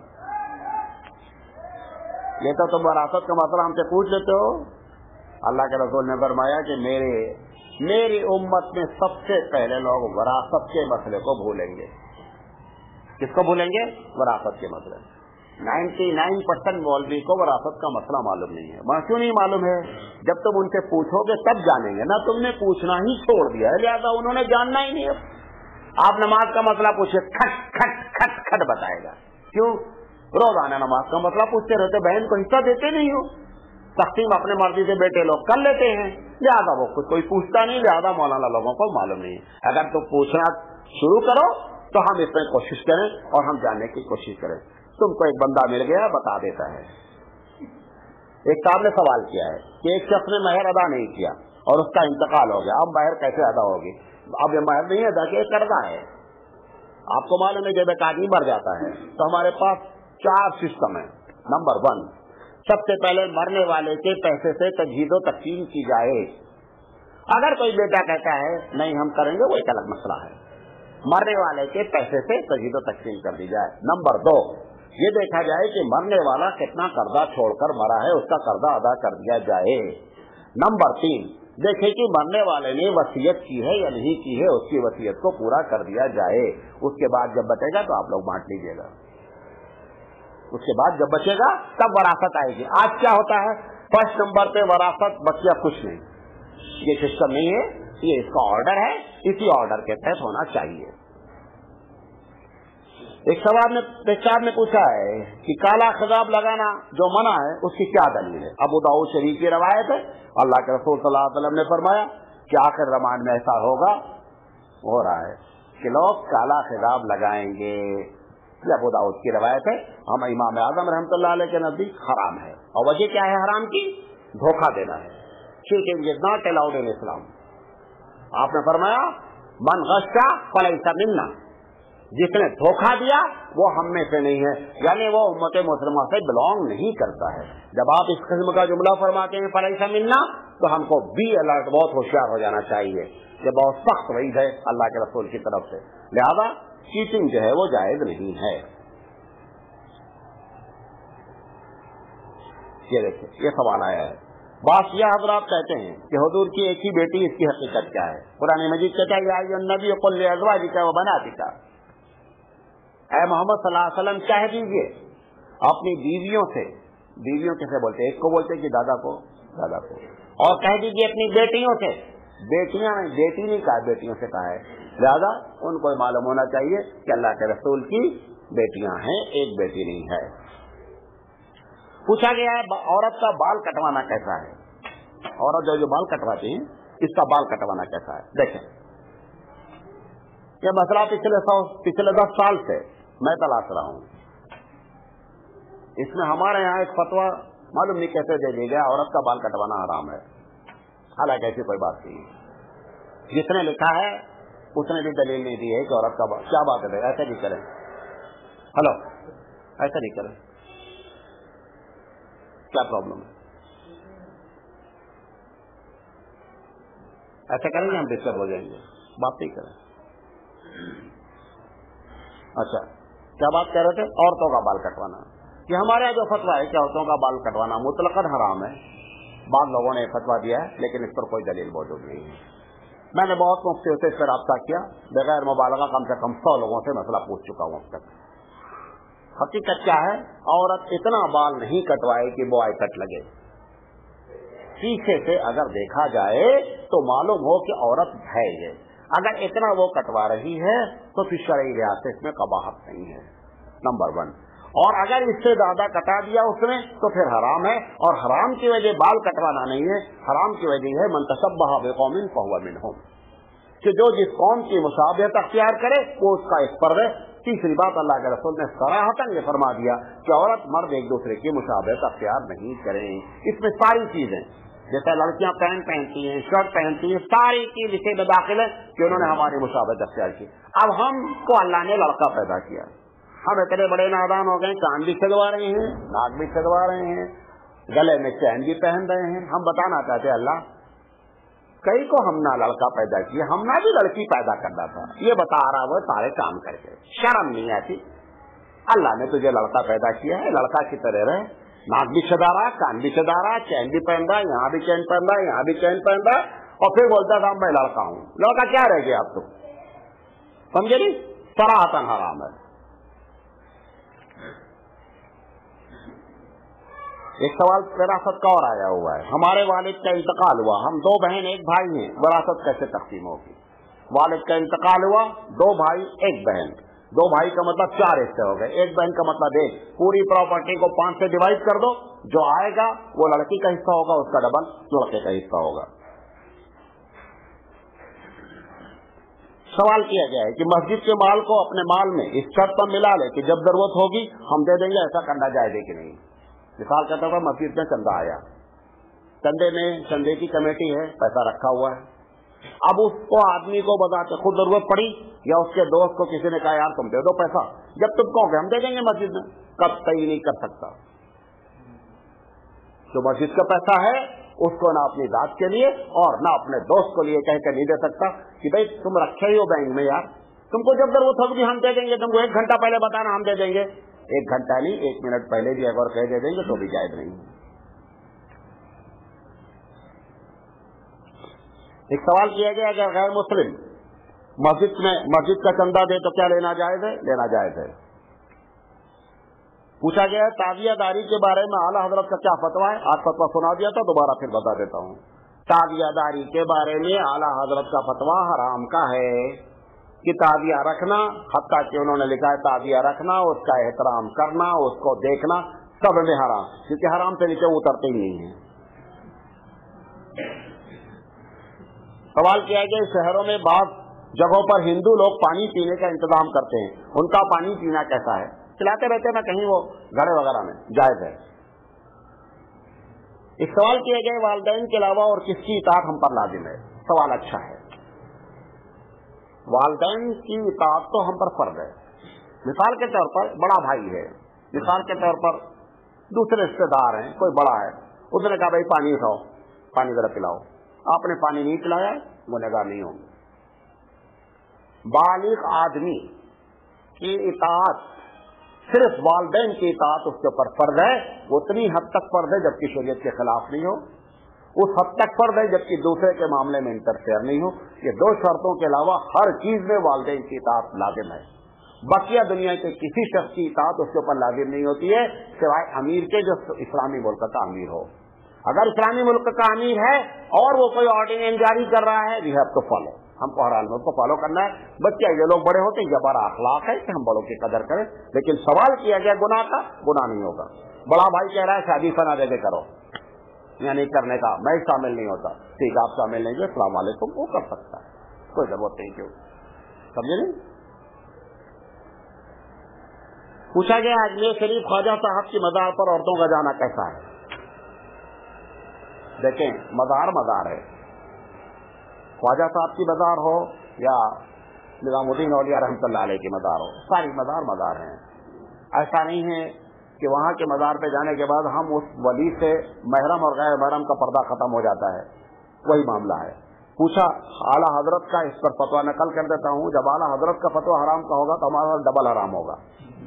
ये तो तुम विरासत का मसला हमसे पूछ लेते हो। अल्लाह के रसूल ने फरमाया कि मेरी उम्मत में सबसे पहले लोग विरासत के मसले को भूलेंगे। किसको भूलेंगे? विरासत के मसले। 99% मौलवी को विरासत का मसला मालूम नहीं है। वहां क्यों नहीं मालूम है? जब तुम उनसे पूछोगे तब जानेंगे ना, तुमने पूछना ही छोड़ दिया है, लिहाजा उन्होंने जानना ही नहीं है। आप नमाज का मसला पूछे, खट खट खट खट बताएगा। क्यों? रोजाना नमाज का मसला पूछते रहते, बहन को हिस्सा देते नहीं हो। तकसीम अपने मर्जी से बेटे लोग कर लेते हैं, लिहाजा वो कुछ कोई पूछता नहीं, लिहाजा मौलाना लोगों को मालूम नहीं है। अगर तुम पूछना शुरू करो तो हम इसमें कोशिश करें और हम जानने की कोशिश करें। तुमको एक बंदा मिल गया, बता देता है। एक साहब ने सवाल किया है कि एक शख्स ने महर अदा नहीं किया और उसका इंतकाल हो गया, अब महर कैसे अदा होगी? अब ये महर नहीं अदा किया, कर्जा है। आपको मालूम है जब एक आदमी मर जाता है तो हमारे पास 4 सिस्टम है। नंबर 1, सबसे पहले मरने वाले के पैसे से तजहीदो तकसीम की जाए। अगर कोई बेटा कहता है नहीं हम करेंगे, वो एक अलग मसला है। मरने वाले के पैसे से तजहीदो तकसीम कर दी जाए। नंबर 2, ये देखा जाए कि मरने वाला कितना कर्जा छोड़कर मरा है, उसका कर्जा अदा कर दिया जाए। नंबर 3, देखे कि मरने वाले ने वसीयत की है या नहीं की है, उसकी वसीयत को पूरा कर दिया जाए। उसके बाद जब बचेगा तो आप लोग बांट लीजिएगा। उसके बाद जब बचेगा तब वरासत आएगी। आज क्या होता है, फर्स्ट नंबर पे वरासत, बकिया कुछ नहीं। ये सिस्टम नहीं है, ये इसका ऑर्डर है, इसी ऑर्डर के तहत होना चाहिए। एक साहब ने पूछा है कि काला खिताब लगाना जो मना है उसकी क्या दलील है? अबू दाऊद शरीफ की रवायत है, अल्लाह के रसूल सल्लल्लाहु अलैहि वसल्लम ने फरमाया कि आखिर रमजान में ऐसा होगा, हो रहा है कि लोग काला खिताब लगाएंगे। ये अबू दाऊद की रवायत है, हम इमाम आजम रहमतुल्लाह अलैह के नजदीक हराम है। और वजह क्या है हराम की? धोखा देना है। Cheating is not allowed in Islam. आपने फरमाया मन गश्शा फलैसा मिन्ना, जिसने धोखा दिया वो हम में से नहीं है, यानी वो उम्मत मुस्लिमा से बिलोंग नहीं करता है। जब आप इस किस्म का जुमला फरमाते हैं फलैसा मिन्ना, तो हमको बी अलर्ट, बहुत होशियार हो जाना चाहिए। ये बहुत सख्त वईद है अल्लाह के रसूल की तरफ से। लिहाजा चीटिंग जो है वो जायज नहीं है। ये देखिए, ये सवाल आया है। बासिया हजरात कहते हैं कि हुजूर की एक ही बेटी, इसकी हकीकत क्या है? कुरान मजीद कहता है या नबी कुल अज़वाजिका व बनातिका, ऐ मोहम्मद सल्लल्लाहु अलैहि वसल्लम कह दीजिए अपनी बीवियों से, बीवियों कैसे बोलते हैं, एक को बोलते हैं कि दादा को, और कह दीजिए अपनी बेटियों से, बेटियां नहीं, बेटी नहीं कहा, बेटियों से कहा है। लिहाजा उनको मालूम होना चाहिए कि अल्लाह के रसूल की बेटियां हैं, एक बेटी नहीं है। पूछा गया है औरत का बाल कटवाना कैसा है? औरत जो बाल कटवाती है, इसका बाल कटवाना कैसा है? देखें, یہ مسئلہ پچھلے 10 سال سے میں تلاش رہا ہوں. اس میں ہمارے یہاں ایک فتویٰ معلوم نہیں کیسے دے دیا گیا عورت کا بال کٹوانا حرام ہے. حالانکہ ایسی کوئی بات نہیں ہے. جس نے لکھا ہے اس نے بھی دلیل نہیں دی ہے کہ عورت کا بال. کیا بات ہے؟ ایسا نہیں کریں. ہلو، ایسا نہیں کریں. کیا پرابلم ہے؟ ایسا کریں گے ہم ڈسٹرب ہو جائیں گے. بات نہیں کریں. اچھا، کیا بات کہہ رہے تھے؟ عورتوں کا بال کٹوانا. یہ ہمارے یہاں جو فتویٰ ہے کہ عورتوں کا بال کٹوانا مطلقاً حرام ہے. بعض لوگوں نے فتویٰ دیا ہے لیکن اس پر کوئی دلیل موجود نہیں ہے. میں نے بہت مفتیوں سے اس پر رابطہ کیا، بغیر مبالغہ کم سے کم 100 لوگوں سے مسئلہ پوچھ چکا ہوں اب تک. حقیقت کیا ہے؟ عورت اتنا بال نہیں کٹوائے کہ وہ آئی کٹ لگے. پیچھے سے اگر دیکھا جائے تو معلوم ہو کہ عورت ہے یہ. اگر اتنا وہ کٹوا رہی ہے تو پھر شرعی لحاظ سے اس میں قباحت نہیں ہے، نمبر 1. اور اگر اس سے زیادہ کٹا دیا اس نے تو پھر حرام ہے. اور حرام کی وجہ بال کٹوانا نہیں ہے، حرام کی وجہ ہے من تشبہ بقوم فہو منہم، کہ جو جس قوم کی مشابہت اختیار کرے وہ اس کا اس پر ہے. تیسری بات، اللہ کے رسول نے صراحتاً یہ فرما دیا کہ عورت مرد ایک دوسرے کی مشابہت اختیار نہیں کریں. اس میں ساری چیزیں، جیسے لڑکیاں پینٹ پہنتی ہیں، شرٹ پہنتی ہیں، ساری چیز اسے میں داخل ہے کہ انہوں نے ہماری مشابہت اختیار کی. اب ہم کو اللہ نے لڑکا پیدا کیا، ہم اتنے بڑے نادان ہو گئے، کان بھی چلوا رہے ہیں، ناک بھی چلوا رہے ہیں، گلے میں چین بھی پہن رہے ہیں. ہم بتانا چاہتے اللہ کئی کو ہم نہ لڑکا پیدا کیا، ہم نہ بھی لڑکی پیدا کرنا تھا. یہ بتا رہا وہ سارے کام کر کے شرم نہیں آتی. اللہ نے تجھے لڑکا پیدا کیا ہے، لڑکا کی طرح رہے. ناک بھی چدا رہا، کان بھی چدا رہا، چین بھی پہن رہا، یہاں بھی چین پہن رہا، یہاں بھی چین پہن رہا، اور پھر بولتا تھا میں لڑکا ہوں. لڑکا کیا رہ گیا آپ تو؟ سمجھے نہیں؟ صراحتاً حرام ہے. ایک سوال وراثت کا اور آیا ہوا ہے. ہمارے والد کا انتقال ہوا، ہم 2 بہن 1 بھائی ہیں، وراثت کیسے تقسیم ہوگی؟ والد کا انتقال ہوا، 2 بھائی 1 بہن. 2 بھائی کا مطلب 4 حصے ہو گئے، 1 بہن کا مطلب 1. پوری پراپرٹی کو 5 سے ڈیوائڈ کر دو، جو آئے گا وہ لڑکی کا حصہ ہوگا، اس کا ڈبل لڑکے کا حصہ ہوگا. سوال کیا گیا ہے کہ مسجد کے مال کو اپنے مال میں اس شرط پر ملا لے کہ جب ضرورت ہوگی ہم دے دیں گے. ایسا کرنا جائز ہے کہ نہیں؟ مثال کہتا تھا مسجد میں چندہ آیا، چندے میں چندے کی کمیٹی ہے، پیسہ رکھا ہوا ہے. اب اس کو آدمی کو بتاتے خود ضرورت پڑی یا اس کے دوست کو کسی نے کہا یار تم دے دو پیسہ، جب تم کہو گے ہم دے دیں گے مسجد میں، کب صحیح نہیں کر سکتا. جو مسجد کا پیسہ ہے اس کو نہ اپنی ذات کے لیے اور نہ اپنے دوست کو لیے کہہ کر نہیں دے سکتا کہ بھائی تم رکھے ہی ہو بینک میں، یار تم کو جب ضرورت ہوگی ہم دے دیں گے، تم کو 1 گھنٹہ پہلے بتانا ہم دے دیں گے. 1 گھنٹہ نہیں، 1 منٹ پہلے بھی اگر کہہ دے دیں گے تو بھی جائز نہیں. ایک سوال کیا گیا کہ غیر مسلم مسجد کا چندہ دے تو کیا لینا جائز ہے؟ لینا جائز ہے. پوچھا گیا ہے تعزیہ داری کے بارے میں اعلیٰ حضرت کا کیا فتویٰ ہے؟ آج فتویٰ سنا دیا تھا، دوبارہ پھر بتا دیتا ہوں. تعزیہ داری کے بارے میں اعلیٰ حضرت کا فتویٰ حرام کا ہے کہ تعزیہ رکھنا، حتیٰ کہ انہوں نے لکھا ہے تعزیہ رکھنا، اس کا احترام کرنا، اس کو دیکھنا سب میں حرام، کیونکہ حرام سے نیچے اترتے ہی نہیں ہیں. سوال کیا گیا شہروں میں بعض جگہوں پر ہندو لوگ پانی پینے کا انتظام کرتے ہیں، ان کا پانی پینا کیسا ہے؟ چلاتے رہتے ہیں کہیں وہ گھڑے وغیرہ میں، جائز ہے. ایک سوال کیا گیا والدین کے علاوہ اور کس کی اطاعت ہم پر لازم ہے؟ سوال اچھا ہے. والدین کی اطاعت تو ہم پر فرض ہے. مثال کے طور پر بڑا بھائی ہے، مثال کے طور پر دوسرے رشتے دار ہیں، کوئی بڑا ہے، اس نے کہا بھائی پانی اٹھاؤ، پانی ذرا پلاؤ، آپ نے پانی نہیں پلایا، گنہگار نہیں ہوں گے. بالغ آدمی کی اطاعت صرف والدین کی اطاعت اس کے اوپر فرض ہے، اتنی حد تک فرض ہے جبکہ شریعت کے خلاف نہیں ہو، اس حد تک فرض ہے جبکہ دوسرے کے معاملے میں انٹرفیئر نہیں ہو. یہ 2 شرطوں کے علاوہ ہر چیز میں والدین کی اطاعت لازم ہے. بقیہ دنیا کے کسی شخص کی اطاعت اس کے اوپر لازم نہیں ہوتی ہے سوائے امیر کے، جو اسلامی ملک کا امیر ہو. اگر اسلامی ملک کا امیر ہے اور وہ کوئی آرڈیننس جاری کر رہا ہے، وی ہیو ٹو فالو، ہم کو ہر حال میں اس کو فالو کرنا ہے. بچہ یہ لوگ بڑے ہوتے ہیں، یہ بڑا اخلاق ہے کہ ہم بڑوں کی قدر کریں. لیکن سوال کیا گیا گناہ کا، گناہ نہیں ہوگا. بڑا بھائی کہہ رہا ہے شادی فنا دے کے کرو، یعنی کرنے کا میں شامل نہیں ہوتا، ٹھیک آپ شامل نہیں ہوئے، السلام علیکم، وہ کر سکتا ہے، کوئی ضرورت نہیں. کیوں समझे नहीं? पूछा गया अजमेर शरीफ ख्वाजा साहब की मज़ार पर औरतों का जाना कैसा है? देखें, मज़ार मज़ार है, ख्वाजा साहब की मज़ार हो या निज़ामुद्दीन औलिया रहमतुल्लाह अलैह की मज़ार हो, सारी मज़ार मज़ार हैं। ऐसा नहीं है कि वहाँ के मज़ार पे जाने के बाद हम उस वली से महरम और गैर महरम का पर्दा खत्म हो जाता है, वही मामला है। पूछा आला हजरत का, इस पर फतवा नकल कर देता हूँ। जब आला हजरत का फतवा हराम का होगा तो हमारा डबल हराम होगा।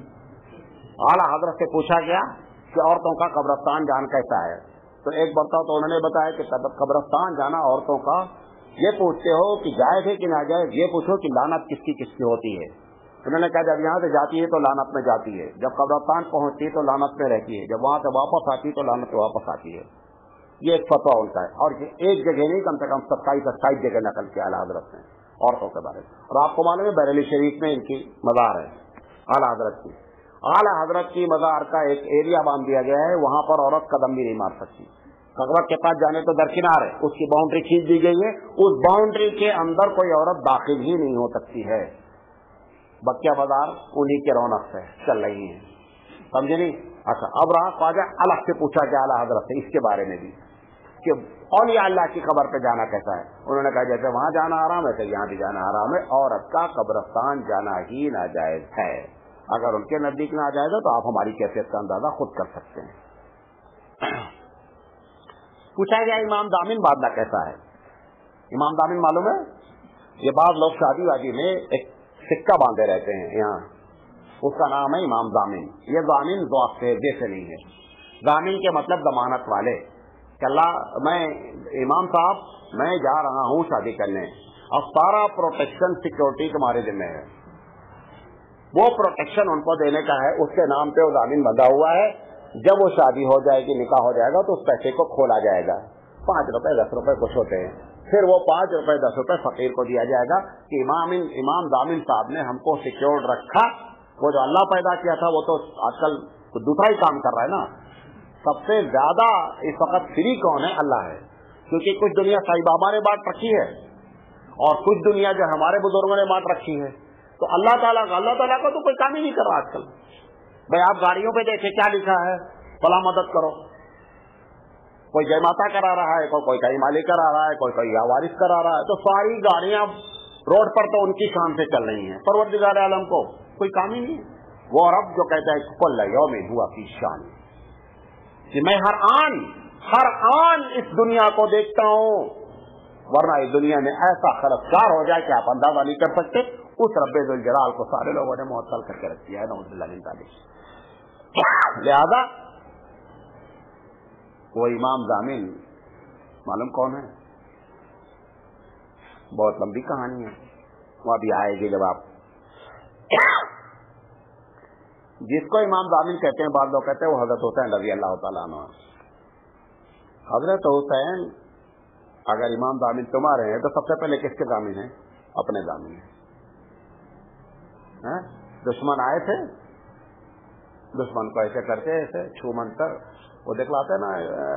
आला हजरत से पूछा गया कि औरतों का कब्रस्तान जान कैसा है, तो एक बर्ताव तो उन्होंने बताया कि कब्रस्तान जाना औरतों का, ये पूछते हो कि जायज है कि ना जायज, ये पूछो कि लानत किसकी किसकी होती है। उन्होंने कहा जब यहाँ से जाती है तो लानत में जाती है, जब कब्रस्तान पहुंचती है तो लानत में रहती है, जब वहां से वापस आती है तो लानत में वापस आती है। ये एक फतवा उनका है, और एक जगह नहीं, कम से कम 27-28 जगह नकल किया आला हजरत ने औरतों के बारे में। और आपको मालूम है बरेली शरीफ में इनकी मज़ार है आला हजरत की। आला हजरत की मज़ार का एक एरिया बांध दिया गया है, वहां पर औरत कदम भी नहीं मार सकती। कब्र के पास जाने तो दरकिनार है, उसकी बाउंड्री खींच दी गई है, उस बाउंड्री के अंदर कोई औरत दाखिल ही नहीं हो सकती है। बक्या बाजार उन्हीं के रौनक से चल रही है, समझे नहीं? अच्छा, अब रहा ख्वाजा अलग से पूछा गया आला हजरत से इसके बारे में भी कि औलिया अल्लाह की कब्र पे जाना कैसा है। उन्होंने कहा जैसे वहां जाना हराम है तो यहाँ भी जाना हराम है, औरत का कब्रस्तान जाना ही नाजायज है। अगर उनके नजदीक ना जाएगा तो आप हमारी कैफियत का अंदाजा खुद कर सकते हैं। पूछा गया इमाम दामिन बांधना कैसा है। इमाम दामिन मालूम है, ये बाद लोग शादी वादी में एक सिक्का बांधे रहते हैं यहाँ, उसका नाम है इमाम दामिन। ये दामिन से जैसे नहीं है, दामिन के मतलब जमानत वाले। अल्लाह मैं इमाम साहब मैं जा रहा हूँ शादी करने, अब सारा प्रोटेक्शन सिक्योरिटी तुम्हारे जिम्मे है, वो प्रोटेक्शन उनको देने का है, उसके नाम पे वो दामिन बंधा हुआ है। जब वो शादी हो जाएगी, निकाह हो जाएगा तो उस पैसे को खोला जाएगा, 5 रुपए 10 रुपए कुछ होते हैं, फिर वो 5 रुपए 10 रुपए फकीर को दिया जाएगा कि इमाम दामिन साहब ने हमको सिक्योर्ड रखा। वो जो अल्लाह पैदा किया था वो तो आजकल दूसरा ही काम कर रहा है ना। सबसे ज्यादा इस वक्त फ्री कौन है? अल्लाह है, क्योंकि कुछ दुनिया साईं बाबा ने बांट रखी है और कुछ दुनिया जो हमारे बुजुर्गों ने बांट रखी है। तो अल्लाह ताला का तो कोई काम ही नहीं कर रहा आजकल। भाई आप गाड़ियों पे देखे क्या लिखा है, भला मदद करो, कोई जय माता करा रहा है, कोई कई मालिक करा रहा है, कोई वारिस करा रहा है, तो सारी गाड़ियां रोड पर तो उनकी शान से चल रही हैं, परवरदिगार आलम को कोई काम ही नहीं। वो रब जो कहता है कुल्ल यौमिन हुआ फी शान, कि मैं हर आन इस दुनिया को देखता हूँ, वरना इस दुनिया में ऐसा खलफकार हो जाए कि आप अंदाजा नहीं कर सकते। उस रब्बे जुल जलाल को सारे लोगों ने मुअत्तल करके रख दिया है, नऊजुबिल्लाह मिन ज़ालिक। लिहाजा वो इमाम दामिन मालूम कौन है? बहुत लंबी कहानी है, वो अभी आएगी जब आप जिसको इमाम दामिन कहते हैं, बाद लोग कहते हैं वो हजरत हुसैन रज़ी अल्लाह तआला अन्हु। हजरत हुसैन अगर इमाम दामिन तुम्हारे हैं तो सबसे पहले किसके दामिन है? अपने दामिन है। दुश्मन आए थे, दुश्मन को ऐसे करते ऐसे छूमन कर वो दिखलाते ना,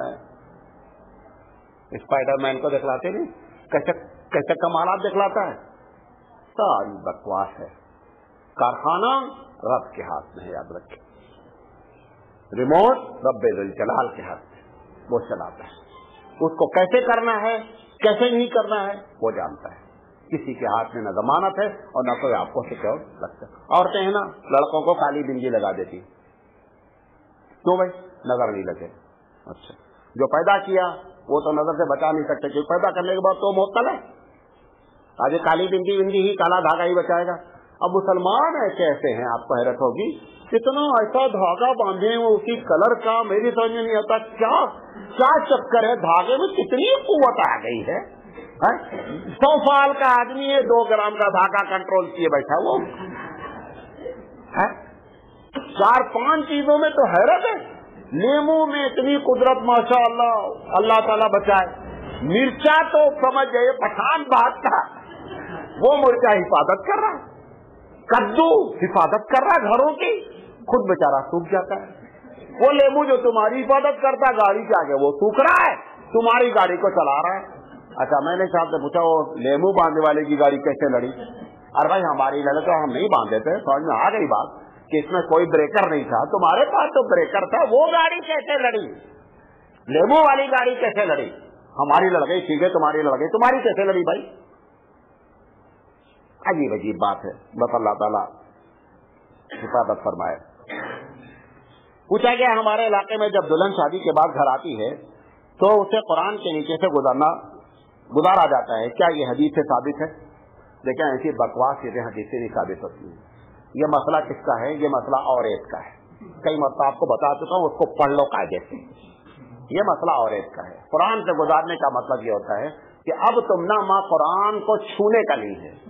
स्पाइडरमैन को दिखलाते नहीं, कैसे कैसे कमालात दिखलाता है। सारी बकवास है। कारखाना रब के हाथ में है, याद रखें, रिमोट रब्बे जुल जलाल के हाथ में, वो चलाता है। उसको कैसे करना है कैसे नहीं करना है वो जानता है। किसी के हाथ में न जमानत है और न कोई आपको सिक्योर लगता है। औरतें हैं ना, लड़कों को काली बिंदी लगा देती, क्यों भाई? नजर नहीं लगे। अच्छा, जो पैदा किया वो तो नजर से बचा नहीं सकते, क्योंकि पैदा करने के बाद तो मुअत्तल है। आज काली बिंदी बिंदी ही काला धागा ही बचाएगा। अब मुसलमान ऐसे ऐसे हैं, आपको हैरत होगी, कितना ऐसा धागा बांधे हैं उसी कलर का, मेरी समझ में नहीं आता क्या क्या चक्कर है, धागे में कितनी कुव्वत आ गई है। 100 साल का आदमी है, 2 ग्राम का धागा कंट्रोल किए बैठा वो है। 4-5 चीजों में तो हैरत है। नींबू में इतनी कुदरत माशाअल्लाह, अल्लाह ताला बचाए। मिर्चा तो समझ गए पठान बात का, वो मिर्चा हिफाजत कर रहा, कद्दू हिफाजत कर रहा घरों की, खुद बेचारा सूख जाता है। वो लेमू जो तुम्हारी हिफाजत करता गाड़ी के आगे, वो सूख रहा है, तुम्हारी गाड़ी को चला रहा है। अच्छा, मैंने साहब से पूछा वो लेमू बांधने वाले की गाड़ी कैसे लड़ी? अरे भाई हमारी लड़े तो हम नहीं बांधे थे, समझ में आ गई बात कि इसमें कोई ब्रेकर नहीं था, तुम्हारे पास तो ब्रेकर था, वो गाड़ी कैसे लड़ी? लेमू वाली गाड़ी कैसे लड़ी? हमारी लड़ गई, ठीक है तुम्हारी लड़ गई, तुम्हारी कैसे लड़ी भाई? अजीब अजीब बात है, बस अल्लाह ताला हिफाजत फरमाए। पूछा गया हमारे इलाके में जब दुल्हन शादी के बाद घर आती है तो उसे कुरान के नीचे से गुजारा जाता है, क्या ये हदीस से साबित है? लेकिन ऐसी बकवास चीजें हदीस से नहीं साबित होती है। ये मसला किसका है? ये मसला औरत का है। कई मसला आपको बता चुका हूँ, उसको पढ़ लो कायदे से। ये मसला औरत का है। कुरान से गुजारने का मतलब ये होता है कि अब तुम ना माँ कुरान को छूने का नहीं है,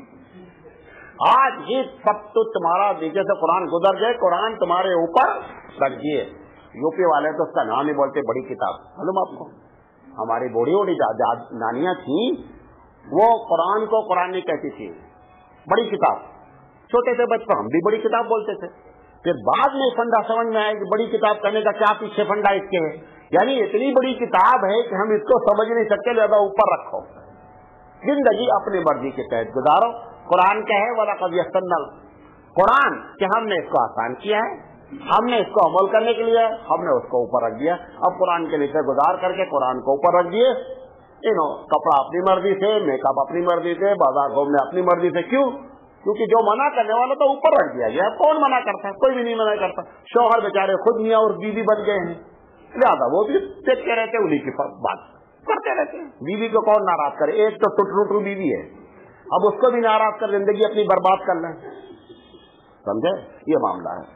आज ही सब तो तुम्हारा नीचे से कुरान गुजर जाए, कुरान तुम्हारे ऊपर रख दिए। यूपी वाले तो उसका नाम ही बोलते बड़ी किताब। मालूम आपको, हमारी बूढ़ी बूढ़ी नानियां थी, वो कुरान को कुरान नहीं कहती थी, बड़ी किताब। छोटे से बचपन हम भी बड़ी किताब बोलते थे, फिर बाद में फंडा समझ में आया कि बड़ी किताब कहने का क्या पीछे फंडा इसके है, यानी इतनी बड़ी किताब है कि हम इसको समझ नहीं सकते, ज्यादा ऊपर रखो, जिंदगी अपनी मर्जी के तहत गुजारो। कुरान क्या है? वाला कभी यस्सरनल, कुरान कि हमने इसको आसान किया है, हमने इसको अमल करने के लिए हमने उसको ऊपर रख दिया। अब कुरान के नीचे गुजार करके कुरान को ऊपर रख दिए। कपड़ा अपनी मर्जी से, मेकअप अपनी मर्जी से, बाजार घूमने अपनी मर्जी से। क्यों? क्योंकि जो मना करने वाला तो ऊपर रख दिया गया। कौन मना करता है? कोई भी नहीं मना करता। शौहर बेचारे खुद मियाँ और बीवी बन गए हैं, ज्यादा वो भी देखते रहते, उन्हीं की बात करते रहते। बीवी को कौन नाराज करे? एक तो टुटरू बीवी है, अब उसको भी नाराज कर जिंदगी अपनी बर्बाद कर लें। समझे? ये मामला है।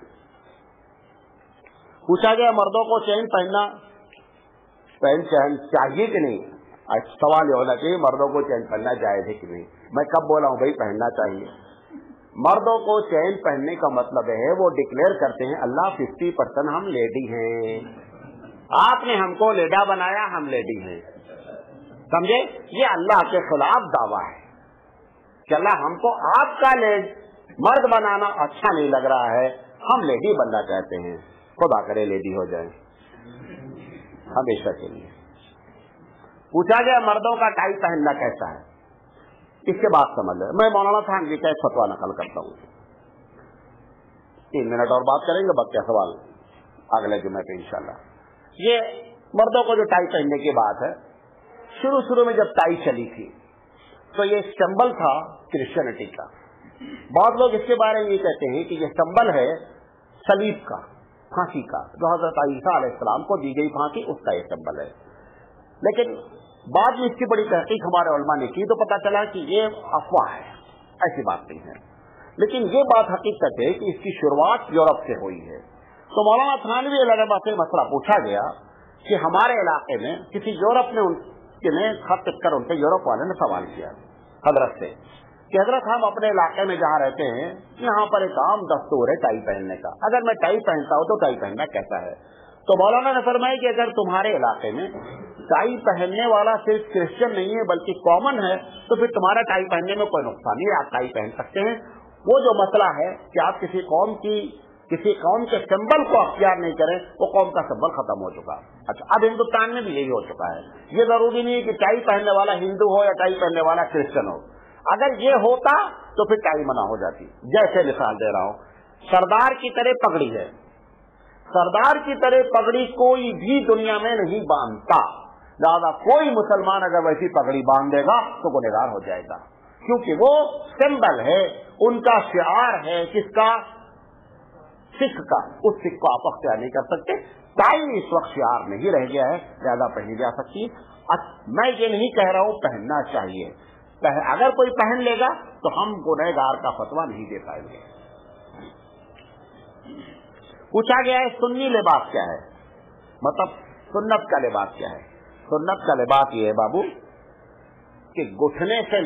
पूछा गया मर्दों को चेन पहनना चाहिए कि नहीं? सवाल ये होना चाहिए मर्दों को चेन पहनना जायज है कि नहीं। मैं कब बोला हूं भाई पहनना चाहिए? मर्दों को चेन पहनने का मतलब है वो डिक्लेयर करते हैं अल्लाह 50% हम लेडी हैं, आपने हमको लेडा बनाया, हम लेडी हैं। समझे? ये अल्लाह के खिलाफ दावा है कि अल्लाह हमको आपका मर्द बनाना अच्छा नहीं लग रहा है, हम लेडी बनना चाहते हैं। खुदा करे लेडी हो जाए हमेशा के लिए। पूछा गया मर्दों का टाई पहनना कैसा है? इसके बाद समझ ले। मैं मौलाना थानवी का एक फतवा नकल करता हूँ, 3 मिनट और बात करेंगे, बाकी सवाल अगले जुम्मे पे इंशाल्लाह। ये मर्दों को जो टाई पहनने की बात है, शुरू में जब टाई चली थी तो ये सिंबल था क्रिश्चियनिटी का। बहुत लोग इसके बारे में ये कहते हैं कि ये सिंबल है सलीब का, फांसी का, जो हजरत ईसा अलैहिस्सलाम को दी गई फांसी, उसका ये सिंबल है। लेकिन बाद में इसकी बड़ी तहकीक हमारे उलमा ने की तो पता चला कि ये अफवाह है, ऐसी बात नहीं है। लेकिन ये बात हकीकत है कि इसकी शुरुआत यूरोप से हुई है। तो मौलाना थानवी अलैहिस्सलाम से मसला पूछा गया कि हमारे इलाके में किसी यूरोप ने खत लिखकर उनसे यूरोप वाले ने सवाल किया हजरत से कि हजरत हम अपने इलाके में जहाँ रहते हैं यहाँ पर एक आम दस्तूर है टाई पहनने का, अगर मैं टाई पहनता हूँ तो टाई पहनना कैसा है? तो मौलाना ने फरमाया कि अगर तुम्हारे इलाके में टाई पहनने वाला सिर्फ क्रिश्चियन नहीं है बल्कि कॉमन है तो फिर तुम्हारा टाई पहनने में कोई नुकसान नहीं है, आप टाई पहन सकते हैं। वो जो मसला है कि आप किसी कौम के सिंबल को अख्तियार नहीं करें, वो कौम का सिंबल खत्म हो चुका। अच्छा, अब हिंदुस्तान में भी यही हो चुका है। ये जरूरी नहीं है कि टाई पहनने वाला हिंदू हो या टाई पहनने वाला क्रिश्चियन हो। अगर ये होता तो फिर टाई मना हो जाती। जैसे मिसाल दे रहा हूं, सरदार की तरह पगड़ी है, सरदार की तरह पगड़ी कोई भी दुनिया में नहीं बांधता, ज्यादा कोई मुसलमान अगर वैसी पगड़ी बांध देगा तो गुनहगार हो जाएगा, क्योंकि वो सिंबल है, उनका शिआर है, किसका? सिख का। उस सिख को आप अख्तियार नहीं कर सकते। टाई इस वक्त शिआर नहीं रह गया है, ज्यादा पहनी जा सकती है। मैं ये नहीं कह रहा हूं पहनना चाहिए, अगर कोई पहन लेगा तो हम गुनहगार का फतवा नहीं दे पाएंगे। पूछा गया है सुन्नी लिबास क्या है, मतलब सुन्नत का लिबास क्या है? सुन्नत का लिबास ये है बाबू कि घुटने से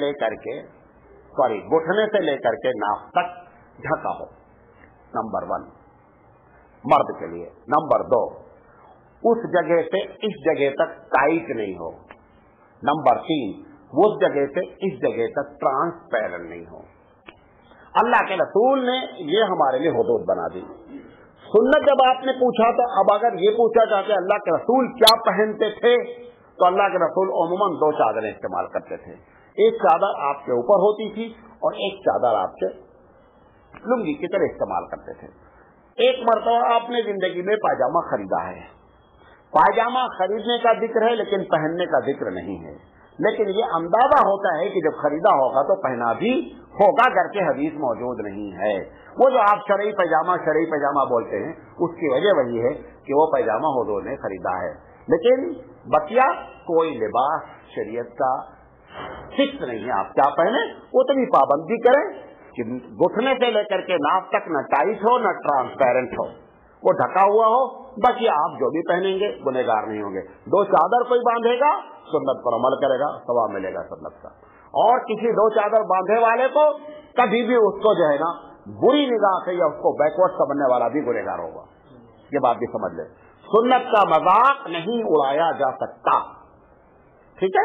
लेकर के नाक तक ढका हो, नंबर 1 मर्द के लिए। नंबर 2, उस जगह से इस जगह तक टाइट नहीं हो। नंबर 3, उस जगह से इस जगह तक ट्रांसपेरेंट नहीं हो। अल्लाह के रसूल ने ये हमारे लिए हुदूद बना दी। सुन्नत जब आपने पूछा तो अब अगर ये पूछा जाता है अल्लाह के रसूल क्या पहनते थे, तो अल्लाह के रसूल उम्मन 2 चादरें इस्तेमाल करते थे। एक चादर आपके ऊपर होती थी اور ایک چادر آپ سے لنگی کی طرح استعمال کرتے تھے. ایک مرتبہ آپ نے زندگی میں پاجامہ خریدا ہے. پاجامہ خریدنے کا ذکر ہے لیکن پہننے کا ذکر نہیں ہے. لیکن یہ اندازہ ہوتا ہے کہ جب خریدا ہوگا تو پہنا بھی ہوگا، گرچہ حدیث موجود نہیں ہے. وہ جو آپ شرعی پاجامہ بولتے ہیں اس کی وجہ وہی ہے کہ وہ پاجامہ حضور نے خریدا ہے. لیکن بقیہ کوئی لباس شریعت کا فکس نہیں ہے. آپ کیا پہنے اتنی پابندی کریں کہ گھٹنے سے لے کر کے ناف تک نہ ٹائٹ ہو نہ ٹرانسپیرنٹ ہو، وہ ڈھکا ہوا ہو. باقی آپ جو بھی پہنیں گے گنہگار نہیں ہوں گے. 2 چادر کوئی باندھے گا سنت پر عمل کرے گا، ثواب ملے گا سنت کا. اور کسی 2 چادر باندھے والے کو کبھی بھی اس کو جو ہے نا بری نگاہ سے یا اس کو بیکورڈ سمجھنے والا بھی گنہگار ہوگا. یہ بات بھی سمجھ لیں. سنت کا مذاق نہیں اڑایا جا سکتا. ٹھیک ہے،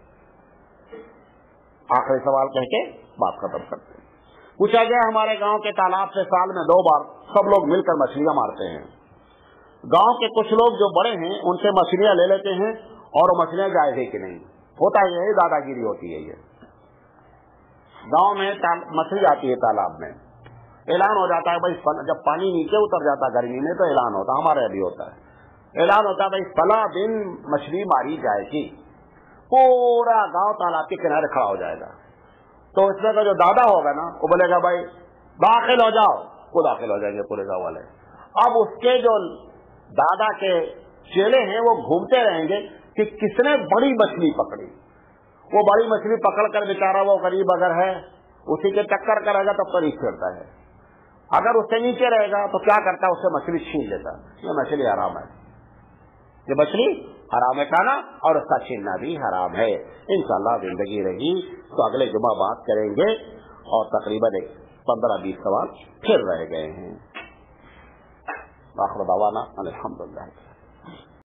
آخری سوال کہہ کے بات ختم کرتے ہیں. پوچھا گیا ہمارے گاؤں کے تالاب سے سال میں 2 بار سب لوگ مل کر مچھلیاں مارتے ہیں. گاؤں کے کچھ لوگ جو بڑے ہیں ان سے مچھلیاں لے لیتے ہیں اور وہ مچھلیاں جائز ہے کہ نہیں. ہوتا یہ ہے، دادا گیری ہوتی ہے. یہ گاؤں میں مچھلی آتی ہے تالاب میں، اعلان ہو جاتا ہے بھائی جب پانی نیچے اتر جاتا ہے گرمی میں تو اعلان ہوتا ہے، ہمارے ابھی ہوتا ہے اعلان ہوتا ہے بھائی فلاں دن مچھلی ماری جائے گی. پورا گاؤں تالاب کے کنارے کھڑا ہو جائے گا. تو اس میں کا جو دادا ہوگا نا وہ بولے گا بھائی داخل ہو جاؤ، وہ داخل ہو جائیں گے پورے گاؤں والے. اب اس کے جو دادا کے چیلے ہیں وہ گھومتے رہیں گے کہ کس نے بڑی مچھلی پکڑی. وہ بڑی مچھلی پکڑ کر بیچارہ وہ غریب اگر ہے اسی کے ٹکر کرے گا تب قریب چھیڑتا ہے. اگر اس سے نیچے رہے گا تو کیا کرتا ہے، اس سے مچھلی چھین لیتا. یہ مچھلی حرام ہے، یہ مچھلی حرام ہے کھانا اور اس کا چھیننا بھی حرام ہے. انشاءاللہ زندگی رہی تو اگلے جمعہ بات کریں گے اور تقریباً 15-20 سوال پھر رہ گئے ہیں. آخر دعوانا الحمدللہ.